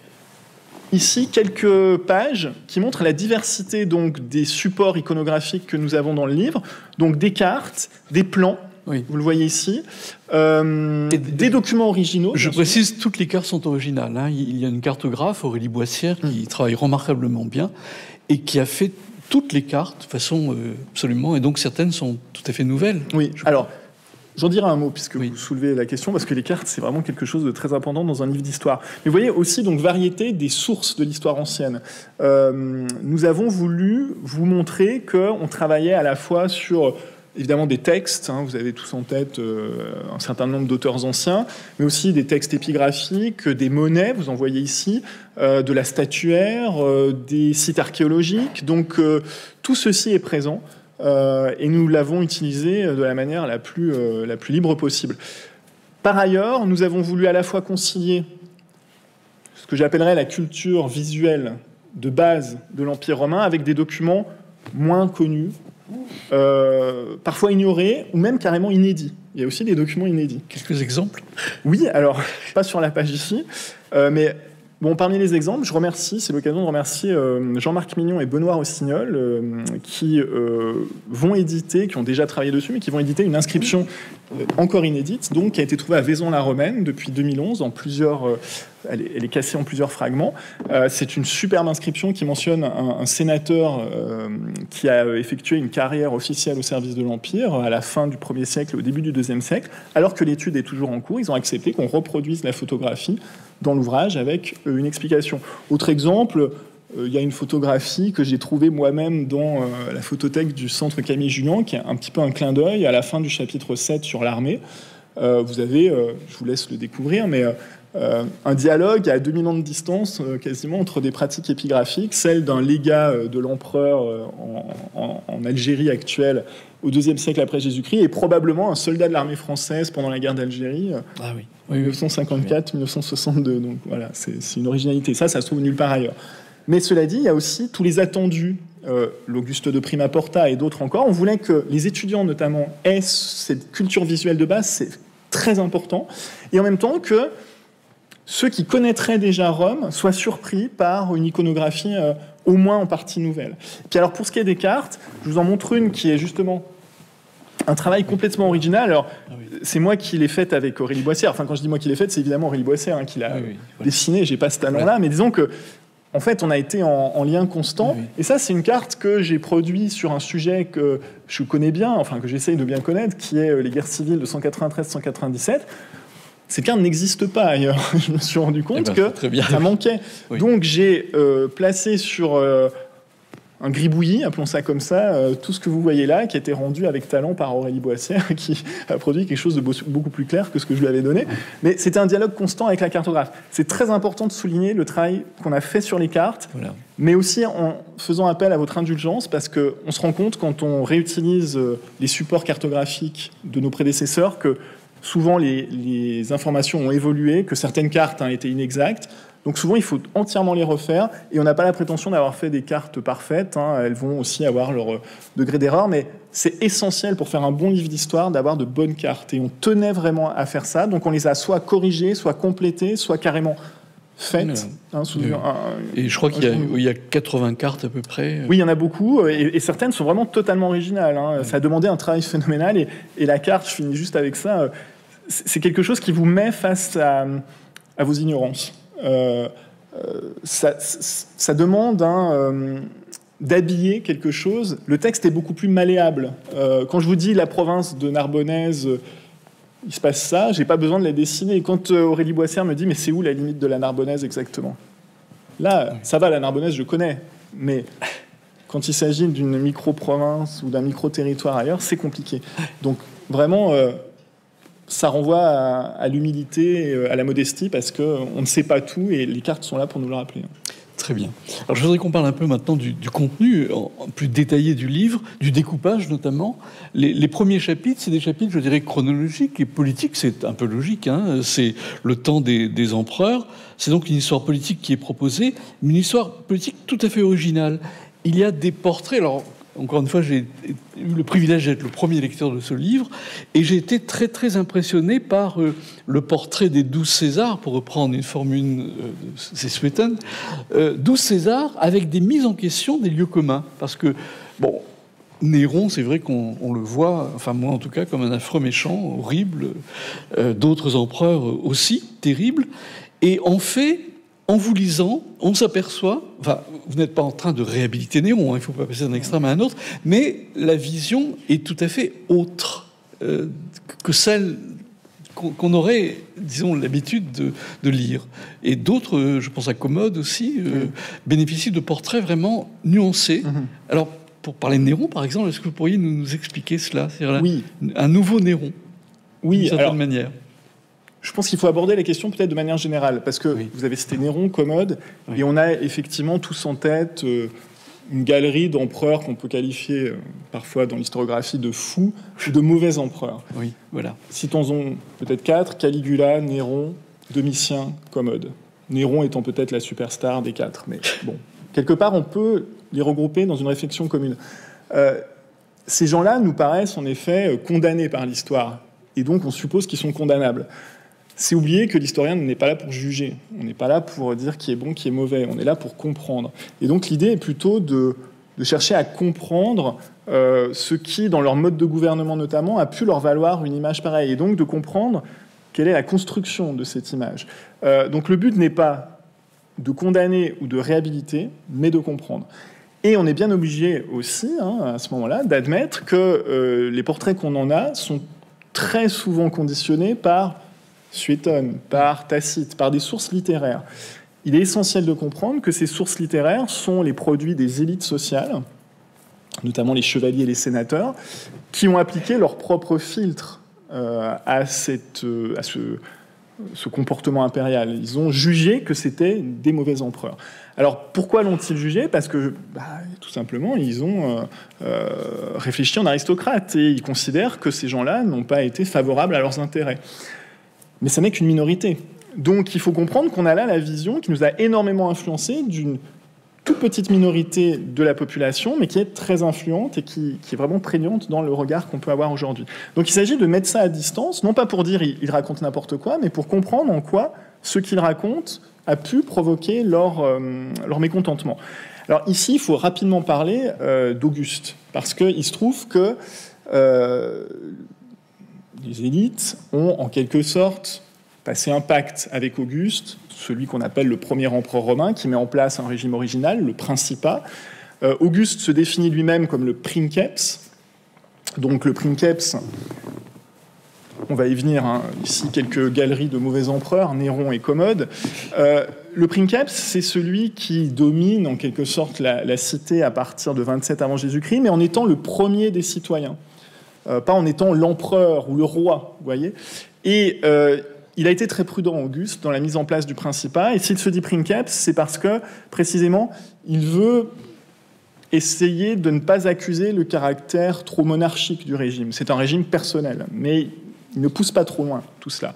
ici quelques pages qui montrent la diversité donc, des supports iconographiques que nous avons dans le livre. Donc des cartes, des plans, oui. Vous le voyez ici. Euh, des, des documents originaux. Je précise, sûr. Toutes les cartes sont originales. Hein. Il y a une cartographe, Aurélie Boissière, qui mmh. travaille remarquablement bien et qui a fait toutes les cartes de façon euh, absolument... Et donc certaines sont tout à fait nouvelles. Oui, alors... J'en dirai un mot, puisque oui. vous soulevez la question, parce que les cartes, c'est vraiment quelque chose de très important dans un livre d'histoire. Mais vous voyez aussi, donc, variété des sources de l'histoire ancienne. Euh, nous avons voulu vous montrer qu'on travaillait à la fois sur... Évidemment des textes, hein, vous avez tous en tête euh, un certain nombre d'auteurs anciens, mais aussi des textes épigraphiques, des monnaies, vous en voyez ici, euh, de la statuaire, euh, des sites archéologiques. Donc euh, tout ceci est présent euh, et nous l'avons utilisé de la manière la plus, euh, la plus libre possible. Par ailleurs, nous avons voulu à la fois concilier ce que j'appellerais la culture visuelle de base de l'Empire romain avec des documents moins connus, Euh, parfois ignorés ou même carrément inédits. Il y a aussi des documents inédits. Quelques exemples ? Oui, alors, pas sur la page ici, euh, mais bon, parmi les exemples, je remercie, c'est l'occasion de remercier euh, Jean-Marc Mignon et Benoît Rossignol euh, qui euh, vont éditer, qui ont déjà travaillé dessus, mais qui vont éditer une inscription euh, encore inédite, donc qui a été trouvée à Vaison-la-Romaine depuis deux mille onze, en plusieurs... Euh, Elle est, elle est cassée en plusieurs fragments. Euh, c'est une superbe inscription qui mentionne un, un sénateur euh, qui a effectué une carrière officielle au service de l'Empire à la fin du premier siècle, au début du deuxième siècle. Alors que l'étude est toujours en cours, ils ont accepté qu'on reproduise la photographie dans l'ouvrage avec euh, une explication. Autre exemple, euh, il y a une photographie que j'ai trouvée moi-même dans euh, la photothèque du Centre Camille Jullian, qui est un petit peu un clin d'œil à la fin du chapitre sept sur l'armée. Euh, vous avez, euh, je vous laisse le découvrir, mais... Euh, Euh, un dialogue à deux mille ans de distance, euh, quasiment, entre des pratiques épigraphiques, celle d'un légat euh, de l'empereur euh, en, en, en Algérie actuelle au deuxième siècle après Jésus-Christ, et probablement un soldat de l'armée française pendant la guerre d'Algérie, euh, ah oui. Oui, mille neuf cent cinquante-quatre mille neuf cent soixante-deux. Donc voilà, c'est, c'est une originalité. Ça, ça se trouve nulle part ailleurs. Mais cela dit, il y a aussi tous les attendus, euh, l'Auguste de Prima Porta et d'autres encore. On voulait que les étudiants, notamment, aient cette culture visuelle de base, c'est très important, et en même temps que ceux qui connaîtraient déjà Rome soient surpris par une iconographie euh, au moins en partie nouvelle. Et puis alors pour ce qui est des cartes, je vous en montre une qui est justement un travail complètement original. Alors ah oui. C'est moi qui l'ai faite avec Aurélie Boissière. Enfin quand je dis moi qui l'ai faite, c'est évidemment Aurélie Boissière hein, qui l'a ah oui, oui. dessinée. J'ai pas ce talent-là, ouais. mais disons que en fait on a été en, en lien constant. Oui. Et ça c'est une carte que j'ai produite sur un sujet que je connais bien, enfin que j'essaye de bien connaître, qui est les guerres civiles de cent quatre-vingt-treize cent quatre-vingt-dix-sept. Ces cartes n'existent pas ailleurs. Je me suis rendu compte eh ben, que ça manquait. Oui. Donc j'ai euh, placé sur euh, un gribouillis, appelons ça comme ça, euh, tout ce que vous voyez là, qui a été rendu avec talent par Aurélie Boissière, qui a produit quelque chose de beaucoup plus clair que ce que je lui avais donné. Mais c'était un dialogue constant avec la cartographe. C'est très important de souligner le travail qu'on a fait sur les cartes, voilà. mais aussi en faisant appel à votre indulgence, parce qu'on se rend compte quand on réutilise les supports cartographiques de nos prédécesseurs que souvent, les, les informations ont évolué, que certaines cartes hein, étaient inexactes. Donc souvent, il faut entièrement les refaire. Et on n'a pas la prétention d'avoir fait des cartes parfaites. Hein. Elles vont aussi avoir leur degré d'erreur. Mais c'est essentiel pour faire un bon livre d'histoire d'avoir de bonnes cartes. Et on tenait vraiment à faire ça. Donc on les a soit corrigées, soit complétées, soit carrément faites. Hein, sous oui. un, et je crois qu'il y a, il y a quatre-vingts cartes à peu près. Oui, il y en a beaucoup. Et, et certaines sont vraiment totalement originales. Hein. Oui. Ça a demandé un travail phénoménal. Et, et la carte, je finis juste avec ça... c'est quelque chose qui vous met face à, à vos ignorances. Euh, euh, ça, ça demande hein, euh, d'habiller quelque chose. Le texte est beaucoup plus malléable. Euh, quand je vous dis la province de Narbonnaise, il se passe ça, j'ai pas besoin de la dessiner. Et quand euh, Aurélie Boissière me dit, mais c'est où la limite de la Narbonnaise exactement? Là, ça va, la Narbonnaise, je connais, mais quand il s'agit d'une micro-province ou d'un micro-territoire ailleurs, c'est compliqué. Donc, vraiment, euh, ça renvoie à, à l'humilité, à la modestie, parce qu'on ne sait pas tout, et les cartes sont là pour nous le rappeler. Très bien. Alors, je voudrais qu'on parle un peu maintenant du, du contenu en, en plus détaillé du livre, du découpage notamment. Les, les premiers chapitres, c'est des chapitres, je dirais, chronologiques et politiques. C'est un peu logique, hein. C'est le temps des, des empereurs. C'est donc une histoire politique qui est proposée, mais une histoire politique tout à fait originale. Il y a des portraits. Alors, encore une fois, j'ai eu le privilège d'être le premier lecteur de ce livre, et j'ai été très, très impressionné par euh, le portrait des douze Césars, pour reprendre une formule euh, c'est Suétone, euh, douze Césars avec des mises en question des lieux communs. Parce que, bon, Néron, c'est vrai qu'on on le voit, enfin moi en tout cas, comme un affreux méchant, horrible, euh, d'autres empereurs aussi, terribles, et en fait... En vous lisant, on s'aperçoit, enfin, vous n'êtes pas en train de réhabiliter Néron, hein, il ne faut pas passer d'un extrême à un autre, mais la vision est tout à fait autre euh, que celle qu'on, qu'on aurait, disons, l'habitude de, de lire. Et d'autres, je pense à Commode aussi, euh, mmh. bénéficient de portraits vraiment nuancés. Mmh. Alors, pour parler de Néron, par exemple, est-ce que vous pourriez nous, nous expliquer cela? C'est-à-dire oui. un nouveau Néron, oui, d'une certaine alors... manière. Je pense qu'il faut aborder la question peut-être de manière générale, parce que oui. vous avez cité Néron, Commode, oui. et on a effectivement tous en tête euh, une galerie d'empereurs qu'on peut qualifier euh, parfois dans l'historiographie de fous ou de mauvais empereurs. Oui, voilà. Citons-en peut-être quatre: Caligula, Néron, Domitien, Commode. Néron étant peut-être la superstar des quatre, mais bon, quelque part on peut les regrouper dans une réflexion commune. Euh, ces gens-là nous paraissent en effet condamnés par l'histoire, et donc on suppose qu'ils sont condamnables. C'est oublier que l'historien n'est pas là pour juger. On n'est pas là pour dire qui est bon, qui est mauvais. On est là pour comprendre. Et donc l'idée est plutôt de, de chercher à comprendre euh, ce qui, dans leur mode de gouvernement notamment, a pu leur valoir une image pareille. Et donc de comprendre quelle est la construction de cette image. Euh, donc le but n'est pas de condamner ou de réhabiliter, mais de comprendre. Et on est bien obligé aussi, hein, à ce moment-là, d'admettre que euh, les portraits qu'on en a sont très souvent conditionnés par Suétone, par Tacite, par des sources littéraires. Il est essentiel de comprendre que ces sources littéraires sont les produits des élites sociales, notamment les chevaliers et les sénateurs, qui ont appliqué leur propre filtre euh, à, cette, euh, à ce, ce comportement impérial. Ils ont jugé que c'était des mauvais empereurs. Alors, pourquoi l'ont-ils jugé? Parce que, bah, tout simplement, ils ont euh, euh, réfléchi en aristocrates, et ils considèrent que ces gens-là n'ont pas été favorables à leurs intérêts. Mais ça n'est qu'une minorité. Donc il faut comprendre qu'on a là la vision qui nous a énormément influencé d'une toute petite minorité de la population, mais qui est très influente et qui, qui est vraiment prégnante dans le regard qu'on peut avoir aujourd'hui. Donc il s'agit de mettre ça à distance, non pas pour dire il, il raconte n'importe quoi, mais pour comprendre en quoi ce qu'il raconte a pu provoquer leur, euh, leur mécontentement. Alors ici, il faut rapidement parler euh, d'Auguste, parce qu'il se trouve que... Euh, les élites ont en quelque sorte passé un pacte avec Auguste, celui qu'on appelle le premier empereur romain, qui met en place un régime original, le Principat. Euh, Auguste se définit lui-même comme le princeps. Donc le princeps, on va y venir, hein, ici quelques galeries de mauvais empereurs, Néron et Commode. Euh, le princeps, c'est celui qui domine en quelque sorte la, la cité à partir de vingt-sept avant Jésus-Christ, mais en étant le premier des citoyens. Euh, pas en étant l'empereur ou le roi, vous voyez. Et euh, il a été très prudent, Auguste, dans la mise en place du Principat. Et s'il se dit princeps, c'est parce que, précisément, il veut essayer de ne pas accuser le caractère trop monarchique du régime. C'est un régime personnel, mais il ne pousse pas trop loin, tout cela.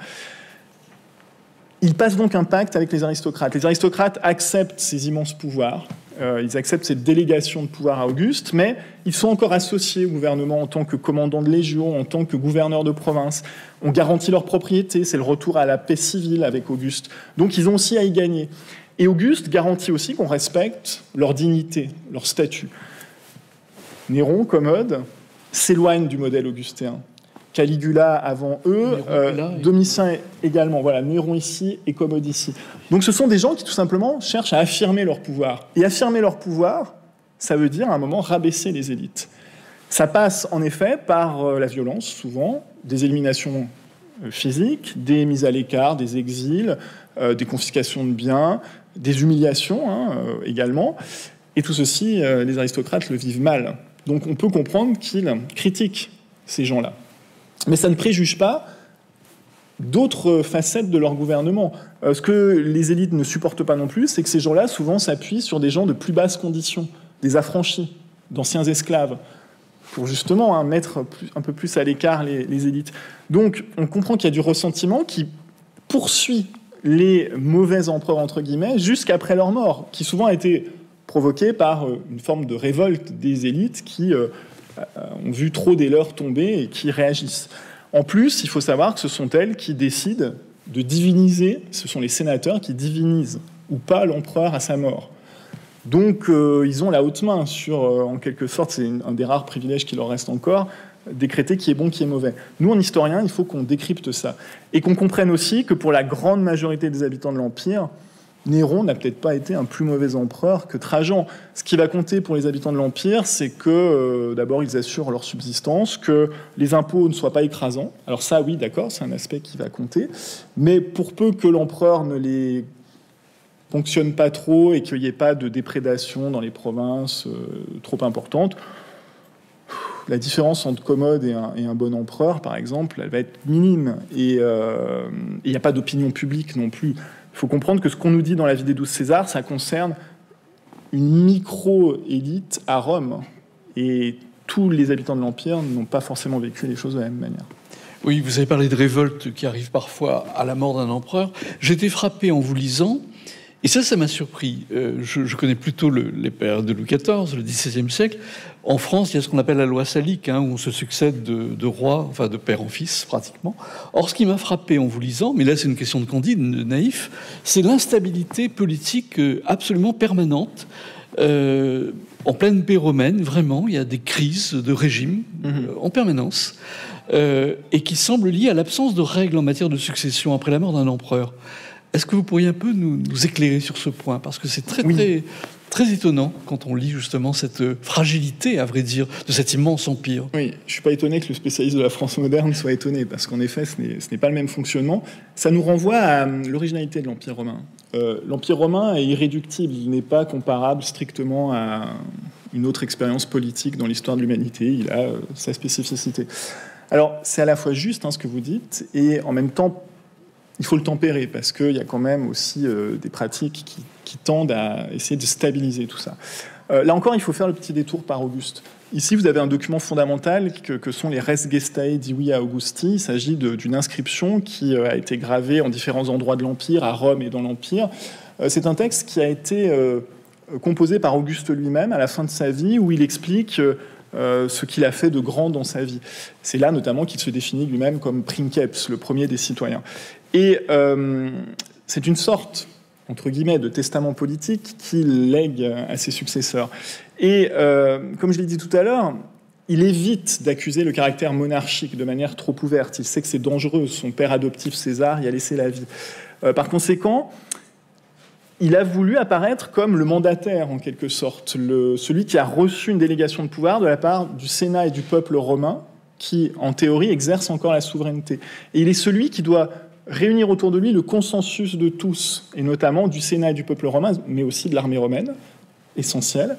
Il passe donc un pacte avec les aristocrates. Les aristocrates acceptent ces immenses pouvoirs. Euh, ils acceptent cette délégation de pouvoir à Auguste, mais ils sont encore associés au gouvernement en tant que commandant de légion, en tant que gouverneur de province. On garantit leur propriété, c'est le retour à la paix civile avec Auguste. Donc ils ont aussi à y gagner. Et Auguste garantit aussi qu'on respecte leur dignité, leur statut. Néron, Commode, s'éloigne du modèle augustéen. Caligula avant eux, Néron, euh, là, Domitien également. Voilà, Néron ici et Commode ici. Donc ce sont des gens qui tout simplement cherchent à affirmer leur pouvoir. Et affirmer leur pouvoir, ça veut dire à un moment rabaisser les élites. Ça passe en effet par euh, la violence, souvent, des éliminations physiques, des mises à l'écart, des exils, euh, des confiscations de biens, des humiliations hein, euh, également. Et tout ceci, euh, les aristocrates le vivent mal. Donc on peut comprendre qu'ils critiquent ces gens-là. Mais ça ne préjuge pas d'autres facettes de leur gouvernement. Euh, ce que les élites ne supportent pas non plus, c'est que ces gens-là souvent s'appuient sur des gens de plus basse condition, des affranchis, d'anciens esclaves, pour justement hein, mettre plus, un peu plus à l'écart les, les élites. Donc on comprend qu'il y a du ressentiment qui poursuit les mauvais empereurs, entre guillemets, jusqu'après leur mort, qui souvent a été provoqué par une forme de révolte des élites qui euh, ont vu trop des leurs tomber et qui réagissent. En plus, il faut savoir que ce sont elles qui décident de diviniser, ce sont les sénateurs qui divinisent ou pas l'empereur à sa mort. Donc euh, ils ont la haute main sur, euh, en quelque sorte, c'est un des rares privilèges qui leur reste encore, décréter qui est bon, qui est mauvais. Nous, en historien, il faut qu'on décrypte ça. Et qu'on comprenne aussi que pour la grande majorité des habitants de l'Empire, Néron n'a peut-être pas été un plus mauvais empereur que Trajan. Ce qui va compter pour les habitants de l'Empire, c'est que, euh, d'abord, ils assurent leur subsistance, que les impôts ne soient pas écrasants. Alors ça, oui, d'accord, c'est un aspect qui va compter. Mais pour peu que l'empereur ne les fonctionne pas trop et qu'il n'y ait pas de déprédation dans les provinces euh, trop importantes, la différence entre Commode et un, et un bon empereur, par exemple, elle va être minime. Et il euh, n'y a pas d'opinion publique non plus. Il faut comprendre que ce qu'on nous dit dans la vie des douze Césars, ça concerne une micro-élite à Rome. Et tous les habitants de l'Empire n'ont pas forcément vécu les choses de la même manière. Oui, vous avez parlé de révoltes qui arrivent parfois à la mort d'un empereur. J'étais frappé en vous lisant, et ça, ça m'a surpris. Euh, je, je connais plutôt le, les pères de Louis quatorze, le dix-septième siècle. En France, il y a ce qu'on appelle la loi salique, hein, où on se succède de, de rois, enfin de père en fils, pratiquement. Or, ce qui m'a frappé en vous lisant, mais là c'est une question de Candide, de naïf, c'est l'instabilité politique absolument permanente. Euh, en pleine paix romaine, vraiment, il y a des crises de régime mmh. euh, en permanence, euh, et qui semblent liées à l'absence de règles en matière de succession après la mort d'un empereur. Est-ce que vous pourriez un peu nous, nous éclairer sur ce point? Parce que c'est très, oui. très, très étonnant quand on lit justement cette fragilité, à vrai dire, de cet immense empire. Oui, je ne suis pas étonné que le spécialiste de la France moderne soit étonné, parce qu'en effet, ce n'est, ce n'est pas le même fonctionnement. Ça nous renvoie à l'originalité de l'Empire romain. Euh, L'Empire romain est irréductible, il n'est pas comparable strictement à une autre expérience politique dans l'histoire de l'humanité, il a euh, sa spécificité. Alors, c'est à la fois juste hein, ce que vous dites, et en même temps, il faut le tempérer, parce qu'il y a quand même aussi euh, des pratiques qui, qui tendent à essayer de stabiliser tout ça. Euh, là encore, il faut faire le petit détour par Auguste. Ici, vous avez un document fondamental que, que sont les Res Gestae Divia Augusti. Il s'agit de, d'une inscription qui euh, a été gravée en différents endroits de l'Empire, à Rome et dans l'Empire. Euh, c'est un texte qui a été euh, composé par Auguste lui-même à la fin de sa vie, où il explique euh, ce qu'il a fait de grand dans sa vie. C'est là notamment qu'il se définit lui-même comme princeps, le premier des citoyens. Et euh, c'est une sorte, entre guillemets, de testament politique qu'il lègue à ses successeurs. Et euh, comme je l'ai dit tout à l'heure, il évite d'accuser le caractère monarchique de manière trop ouverte. Il sait que c'est dangereux. Son père adoptif, César, y a laissé la vie. Euh, par conséquent, il a voulu apparaître comme le mandataire, en quelque sorte, le, celui qui a reçu une délégation de pouvoir de la part du Sénat et du peuple romain, qui, en théorie, exerce encore la souveraineté. Et il est celui qui doit réunir autour de lui le consensus de tous, et notamment du Sénat et du peuple romain, mais aussi de l'armée romaine, essentiel.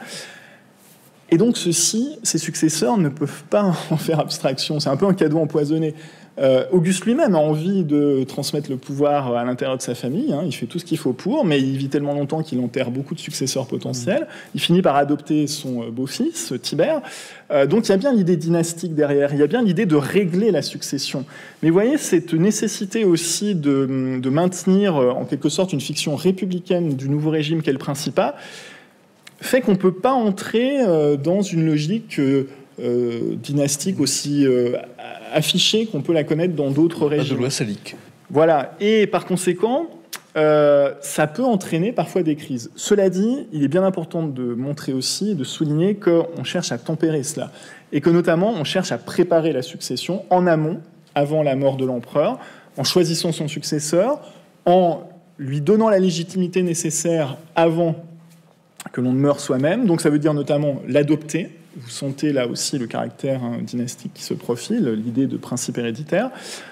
Et donc, ceux-ci, ses successeurs, ne peuvent pas en faire abstraction. C'est un peu un cadeau empoisonné. Euh, Auguste lui-même a envie de transmettre le pouvoir à l'intérieur de sa famille. Hein, il fait tout ce qu'il faut pour, mais il vit tellement longtemps qu'il enterre beaucoup de successeurs potentiels. Il finit par adopter son beau-fils, Tibère. Euh, donc, il y a bien l'idée dynastique derrière. Il y a bien l'idée de régler la succession. Mais vous voyez, cette nécessité aussi de, de maintenir, en quelque sorte, une fiction républicaine du nouveau régime qu'est le Principat, fait qu'on ne peut pas entrer dans une logique euh, dynastique aussi euh, affichée qu'on peut la connaître dans d'autres régimes. De loi salique. Voilà. Et par conséquent, euh, ça peut entraîner parfois des crises. Cela dit, il est bien important de montrer aussi, de souligner qu'on cherche à tempérer cela. Et que notamment, on cherche à préparer la succession en amont, avant la mort de l'empereur, en choisissant son successeur, en lui donnant la légitimité nécessaire avant que l'on ne meure soi-même. Donc ça veut dire notamment l'adopter. Vous sentez là aussi le caractère hein, dynastique qui se profile, l'idée de principe héréditaire.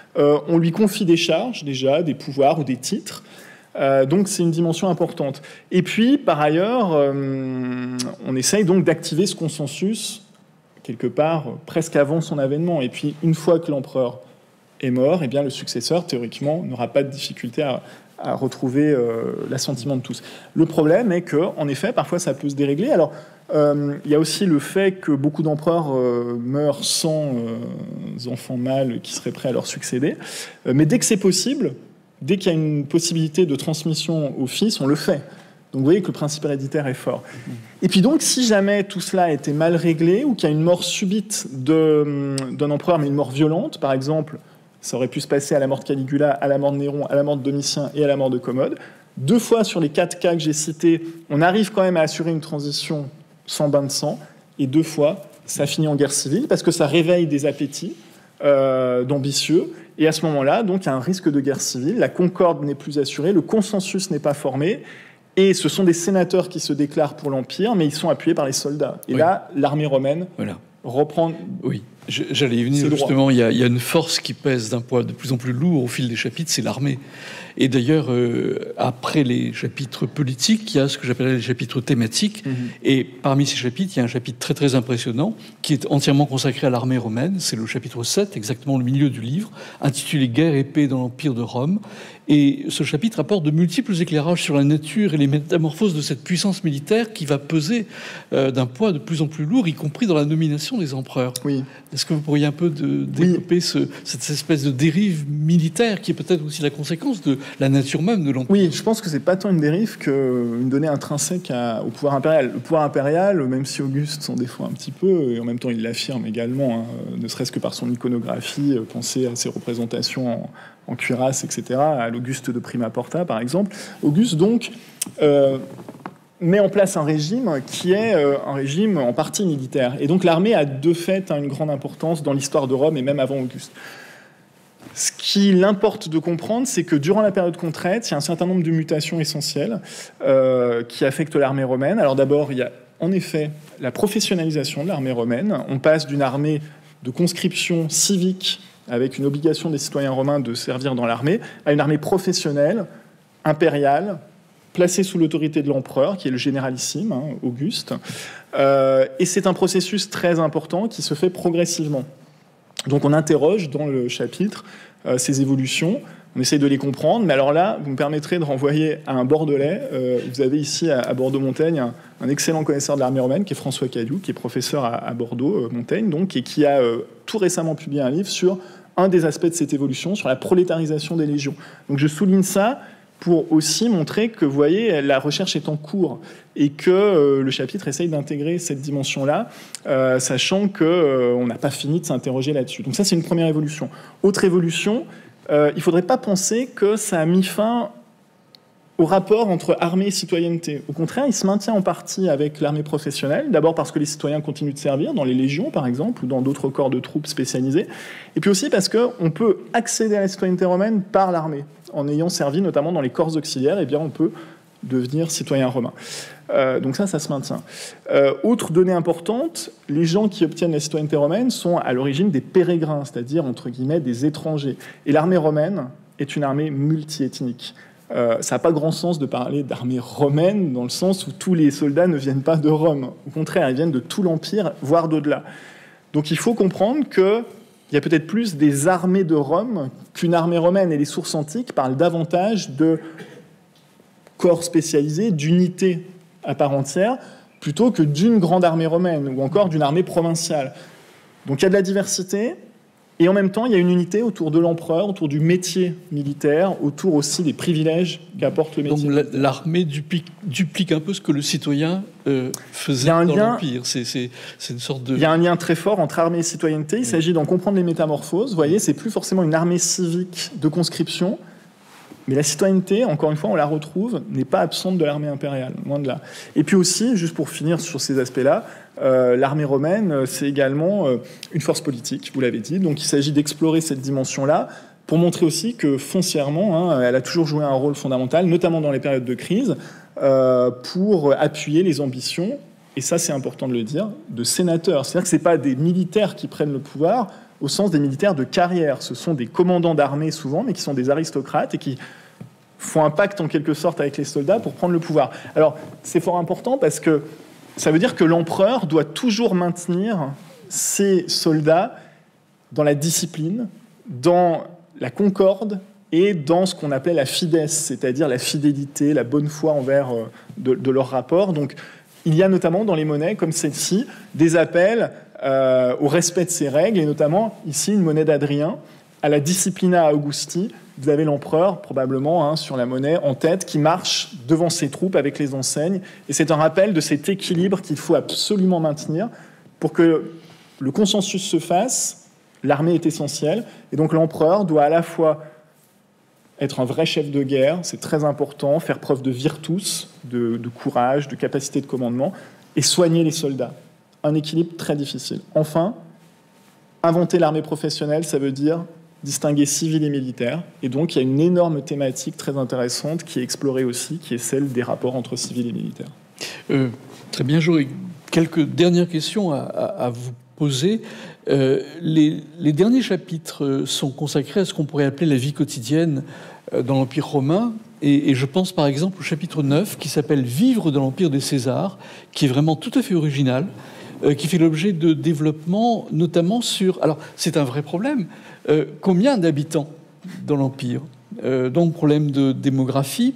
Euh, on lui confie des charges, déjà, des pouvoirs ou des titres. Euh, donc, c'est une dimension importante. Et puis, par ailleurs, euh, on essaye donc d'activer ce consensus, quelque part, presque avant son avènement. Et puis, une fois que l'empereur est mort, eh bien, le successeur, théoriquement, n'aura pas de difficulté à, à retrouver euh, l'assentiment de tous. Le problème est qu'en effet, parfois, ça peut se dérégler. Alors, euh, il y a aussi le fait que beaucoup d'empereurs euh, meurent sans euh, enfants mâles qui seraient prêts à leur succéder. Euh, mais dès que c'est possible, dès qu'il y a une possibilité de transmission au fils, on le fait. Donc vous voyez que le principe héréditaire est fort. Et puis donc, si jamais tout cela a été mal réglé, ou qu'il y a une mort subite de, d'un empereur, mais une mort violente, par exemple, ça aurait pu se passer à la mort de Caligula, à la mort de Néron, à la mort de Domitien et à la mort de Commode, deux fois sur les quatre cas que j'ai cités, on arrive quand même à assurer une transition sans bain de sang, et deux fois, ça finit en guerre civile, parce que ça réveille des appétits euh, d'ambitieux, et à ce moment-là, donc, il y a un risque de guerre civile, la concorde n'est plus assurée, le consensus n'est pas formé, et ce sont des sénateurs qui se déclarent pour l'Empire, mais ils sont appuyés par les soldats. Et oui. Là, l'armée romaine voilà. reprend... Oui, j'allais y venir justement, il y, a, il y a une force qui pèse d'un poids de plus en plus lourd au fil des chapitres, c'est l'armée. Et d'ailleurs, euh, après les chapitres politiques, il y a ce que j'appellerais les chapitres thématiques. Mm-hmm. Et parmi ces chapitres, il y a un chapitre très très impressionnant qui est entièrement consacré à l'armée romaine. C'est le chapitre sept, exactement le milieu du livre, intitulé « Guerre et paix dans l'Empire de Rome ». Et ce chapitre apporte de multiples éclairages sur la nature et les métamorphoses de cette puissance militaire qui va peser euh, d'un poids de plus en plus lourd, y compris dans la nomination des empereurs. Oui. Est-ce que vous pourriez un peu de, développer oui. ce, cette espèce de dérive militaire qui est peut-être aussi la conséquence de la nature même de l'Empire? Oui, je pense que c'est pas tant une dérive qu'une donnée intrinsèque à, au pouvoir impérial. Le pouvoir impérial, même si Auguste s'en défend un petit peu, et en même temps il l'affirme également, hein, ne serait-ce que par son iconographie, pensez à ses représentations en en cuirasse, et cetera, à l'Auguste de Prima Porta, par exemple. Auguste, donc, euh, met en place un régime qui est euh, un régime en partie militaire. Et donc, l'armée a de fait hein, une grande importance dans l'histoire de Rome, et même avant Auguste. Ce qu'il importe de comprendre, c'est que durant la période qu'on traite, il y a un certain nombre de mutations essentielles euh, qui affectent l'armée romaine. Alors d'abord, il y a en effet la professionnalisation de l'armée romaine. On passe d'une armée de conscription civique avec une obligation des citoyens romains de servir dans l'armée, à une armée professionnelle, impériale, placée sous l'autorité de l'empereur, qui est le généralissime, hein, Auguste. Euh, et c'est un processus très important qui se fait progressivement. Donc on interroge dans le chapitre euh, ces évolutions, on essaye de les comprendre, mais alors là, vous me permettrez de renvoyer à un Bordelais. Euh, vous avez ici, à, à Bordeaux-Montaigne, un, un excellent connaisseur de l'armée romaine, qui est François Cadiou, qui est professeur à, à Bordeaux-Montaigne, donc, et qui a euh, tout récemment publié un livre sur un des aspects de cette évolution, sur la prolétarisation des légions. Donc je souligne ça pour aussi montrer que, vous voyez, la recherche est en cours et que euh, le chapitre essaye d'intégrer cette dimension-là, euh, sachant qu'on euh, n'a pas fini de s'interroger là-dessus. Donc ça, c'est une première évolution. Autre évolution, euh, il ne faudrait pas penser que ça a mis fin au rapport entre armée et citoyenneté. Au contraire, il se maintient en partie avec l'armée professionnelle, d'abord parce que les citoyens continuent de servir, dans les légions par exemple, ou dans d'autres corps de troupes spécialisés, et puis aussi parce qu'on peut accéder à la citoyenneté romaine par l'armée. En ayant servi notamment dans les corps auxiliaires, eh bien, on peut devenir citoyen romain. Euh, donc ça, ça se maintient. Euh, autre donnée importante, les gens qui obtiennent la citoyenneté romaine sont à l'origine des pérégrins, c'est-à-dire, entre guillemets, des étrangers. Et l'armée romaine est une armée multiethnique. Euh, ça n'a pas grand sens de parler d'armée romaine dans le sens où tous les soldats ne viennent pas de Rome. Au contraire, ils viennent de tout l'Empire, voire d'au-delà. Donc il faut comprendre qu'il y a peut-être plus des armées de Rome qu'une armée romaine. Et les sources antiques parlent davantage de corps spécialisés, d'unités à part entière, plutôt que d'une grande armée romaine ou encore d'une armée provinciale. Donc il y a de la diversité. Et en même temps, il y a une unité autour de l'empereur, autour du métier militaire, autour aussi des privilèges qu'apporte le métier. Donc l'armée duplique, duplique un peu ce que le citoyen euh, faisait dans l'Empire. C'est, c'est, c'est une sorte de... Il y a un lien très fort entre armée et citoyenneté. Il oui. s'agit d'en comprendre les métamorphoses. Vous voyez, c'est plus forcément une armée civique de conscription, mais la citoyenneté, encore une fois, on la retrouve, n'est pas absente de l'armée impériale, loin de là. Et puis aussi, juste pour finir sur ces aspects-là, euh, l'armée romaine, c'est également euh, une force politique, vous l'avez dit. Donc il s'agit d'explorer cette dimension-là pour montrer aussi que foncièrement, hein, elle a toujours joué un rôle fondamental, notamment dans les périodes de crise, euh, pour appuyer les ambitions, et ça c'est important de le dire, de sénateurs. C'est-à-dire que ce n'est pas des militaires qui prennent le pouvoir, au sens des militaires de carrière. Ce sont des commandants d'armée souvent, mais qui sont des aristocrates et qui font un pacte en quelque sorte avec les soldats pour prendre le pouvoir. Alors, c'est fort important parce que ça veut dire que l'empereur doit toujours maintenir ses soldats dans la discipline, dans la concorde et dans ce qu'on appelait la fides, c'est-à-dire la fidélité, la bonne foi envers euh, de, de leur rapport. Donc, il y a notamment dans les monnaies comme celle-ci des appels euh, au respect de ces règles, et notamment ici une monnaie d'Adrien, à la Disciplina Augusti. Vous avez l'empereur, probablement, hein, sur la monnaie, en tête, qui marche devant ses troupes avec les enseignes. Et c'est un rappel de cet équilibre qu'il faut absolument maintenir pour que le consensus se fasse. L'armée est essentielle. Et donc l'empereur doit à la fois être un vrai chef de guerre, c'est très important, faire preuve de virtus, de, de courage, de capacité de commandement, et soigner les soldats. Un équilibre très difficile. Enfin, inventer l'armée professionnelle, ça veut dire distinguer civil et militaire. Et donc, il y a une énorme thématique très intéressante qui est explorée aussi, qui est celle des rapports entre civils et militaires. Euh, très bien, j'aurais quelques dernières questions à, à, à vous poser. Euh, les, les derniers chapitres sont consacrés à ce qu'on pourrait appeler la vie quotidienne dans l'Empire romain. Et, et je pense par exemple au chapitre neuf qui s'appelle « Vivre de l'Empire des Césars », qui est vraiment tout à fait original, euh, qui fait l'objet de développement notamment sur... Alors, c'est un vrai problème. Euh, combien d'habitants dans l'Empire ? euh, Donc, problème de démographie,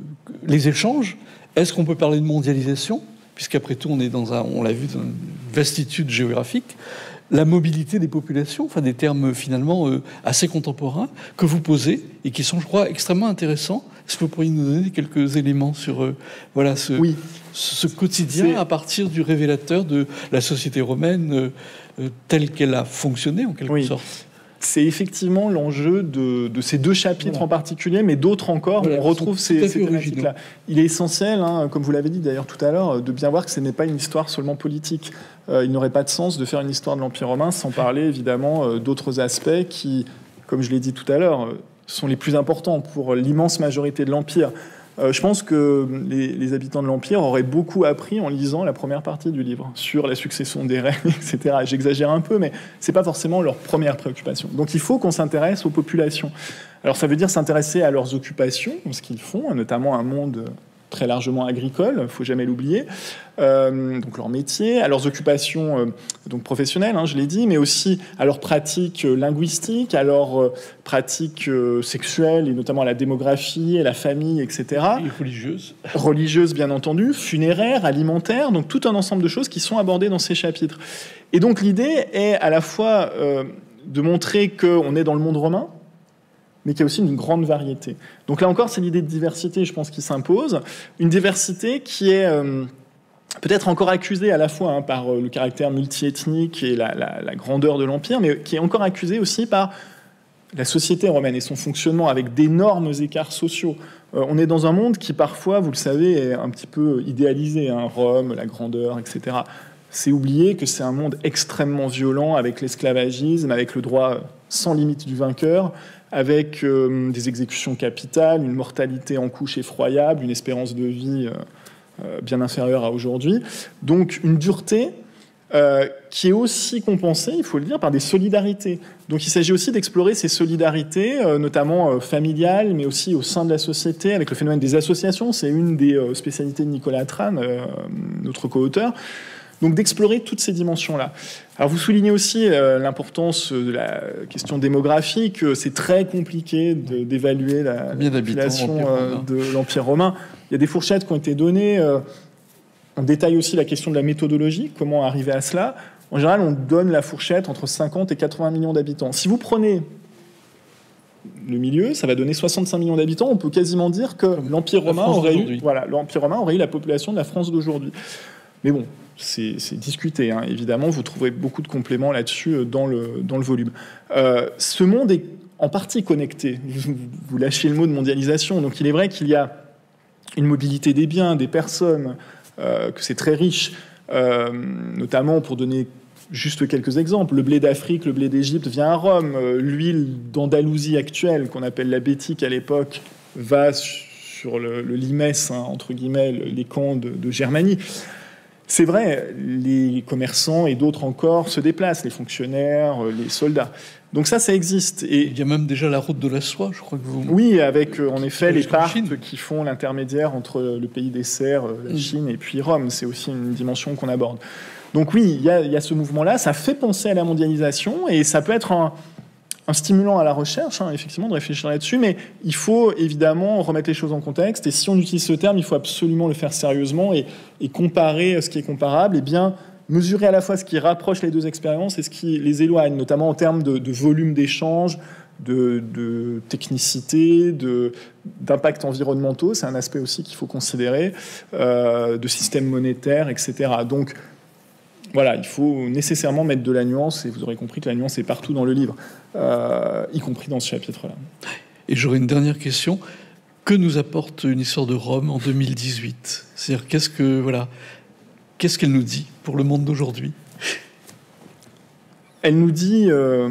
les échanges. Est-ce qu'on peut parler de mondialisation ? Puisqu'après tout, on est dans un, on l'a vu, dans une vastitude géographique. La mobilité des populations, enfin des termes finalement euh, assez contemporains que vous posez et qui sont, je crois, extrêmement intéressants. Est-ce que vous pourriez nous donner quelques éléments sur euh, voilà, ce, oui. ce quotidien à partir du révélateur de la société romaine euh, telle qu'elle a fonctionné en quelque oui. sorte ? C'est effectivement l'enjeu de, de ces deux chapitres voilà. en particulier, mais d'autres encore, voilà, on retrouve ces, ces thématiques-là. Il est essentiel, hein, comme vous l'avez dit d'ailleurs tout à l'heure, de bien voir que ce n'est pas une histoire seulement politique. Euh, il n'aurait pas de sens de faire une histoire de l'Empire romain sans parler évidemment euh, d'autres aspects qui, comme je l'ai dit tout à l'heure, euh, sont les plus importants pour l'immense majorité de l'Empire. Euh, je pense que les, les habitants de l'Empire auraient beaucoup appris en lisant la première partie du livre sur la succession des règnes, et cetera. J'exagère un peu, mais c'est pas forcément leur première préoccupation. Donc il faut qu'on s'intéresse aux populations. Alors ça veut dire s'intéresser à leurs occupations, ce qu'ils font, notamment un monde très largement agricole, il ne faut jamais l'oublier, euh, donc leur métier, à leurs occupations euh, donc professionnelles, hein, je l'ai dit, mais aussi à leurs pratiques euh, linguistiques, à leurs euh, pratiques euh, sexuelles, et notamment à la démographie, à la famille, et cetera. Et religieuses. Religieuses, bien entendu, funéraires, alimentaires, donc tout un ensemble de choses qui sont abordées dans ces chapitres. Et donc l'idée est à la fois euh, de montrer qu'on est dans le monde romain, mais qu'il y a aussi une grande variété. Donc là encore, c'est l'idée de diversité, je pense, qui s'impose. Une diversité qui est euh, peut-être encore accusée à la fois hein, par euh, le caractère multiethnique et la, la, la grandeur de l'Empire, mais qui est encore accusée aussi par la société romaine et son fonctionnement avec d'énormes écarts sociaux. Euh, on est dans un monde qui, parfois, vous le savez, est un petit peu idéalisé. Hein, Rome, la grandeur, et cetera. C'est oublier que c'est un monde extrêmement violent avec l'esclavagisme, avec le droit sans limite du vainqueur, avec euh, des exécutions capitales, une mortalité en couche effroyable, une espérance de vie euh, euh, bien inférieure à aujourd'hui. Donc une dureté euh, qui est aussi compensée, il faut le dire, par des solidarités. Donc il s'agit aussi d'explorer ces solidarités, euh, notamment euh, familiales, mais aussi au sein de la société, avec le phénomène des associations. C'est une des euh, spécialités de Nicolas Trane, euh, notre co-auteur. Donc d'explorer toutes ces dimensions-là. Alors vous soulignez aussi euh, l'importance de la question démographique. C'est très compliqué de, d'évaluer la, la population euh, de l'Empire romain. Il y a des fourchettes qui ont été données. Euh, on détaille aussi la question de la méthodologie, comment arriver à cela. En général, on donne la fourchette entre cinquante et quatre-vingts millions d'habitants. Si vous prenez le milieu, ça va donner soixante-cinq millions d'habitants. On peut quasiment dire que l'Empire romain aurait eu, voilà, l'Empire romain aurait eu la population de la France d'aujourd'hui. Mais bon, c'est, c'est discuté, hein. Évidemment, vous trouverez beaucoup de compléments là-dessus dans le, dans le volume. Euh, ce monde est en partie connecté. Vous, vous lâchez le mot de mondialisation. Donc il est vrai qu'il y a une mobilité des biens, des personnes, euh, que c'est très riche, euh, notamment pour donner juste quelques exemples. Le blé d'Afrique, le blé d'Égypte vient à Rome. Euh, l'huile d'Andalousie actuelle, qu'on appelle la bétique à l'époque, va sur le, le limès, hein, entre guillemets, les camps de, de Germanie. c'est vrai, les commerçants et d'autres encore se déplacent, les fonctionnaires, les soldats. Donc ça, ça existe. Et il y a même déjà la route de la soie, je crois que vous... Oui, avec euh, en effet les parthes Chine. qui font l'intermédiaire entre le pays des cerfs, la Chine, et puis Rome. C'est aussi une dimension qu'on aborde. Donc oui, il y a, il y a ce mouvement-là. Ça fait penser à la mondialisation et ça peut être un, un stimulant à la recherche, hein, effectivement, de réfléchir là-dessus. Mais il faut évidemment remettre les choses en contexte. Et si on utilise ce terme, il faut absolument le faire sérieusement et, et comparer ce qui est comparable et bien mesurer à la fois ce qui rapproche les deux expériences et ce qui les éloigne, notamment en termes de, de volume d'échange, de, de technicité, de, d'impacts environnementaux, c'est un aspect aussi qu'il faut considérer, euh, de système monétaire, et cetera. Donc voilà, il faut nécessairement mettre de la nuance, et vous aurez compris que la nuance est partout dans le livre, euh, y compris dans ce chapitre-là. Et j'aurais une dernière question. Que nous apporte une histoire de Rome en deux mille dix-huit ? C'est-à-dire, qu'est-ce que... Voilà, qu'est-ce qu'elle nous dit pour le monde d'aujourd'hui ? Elle nous dit euh,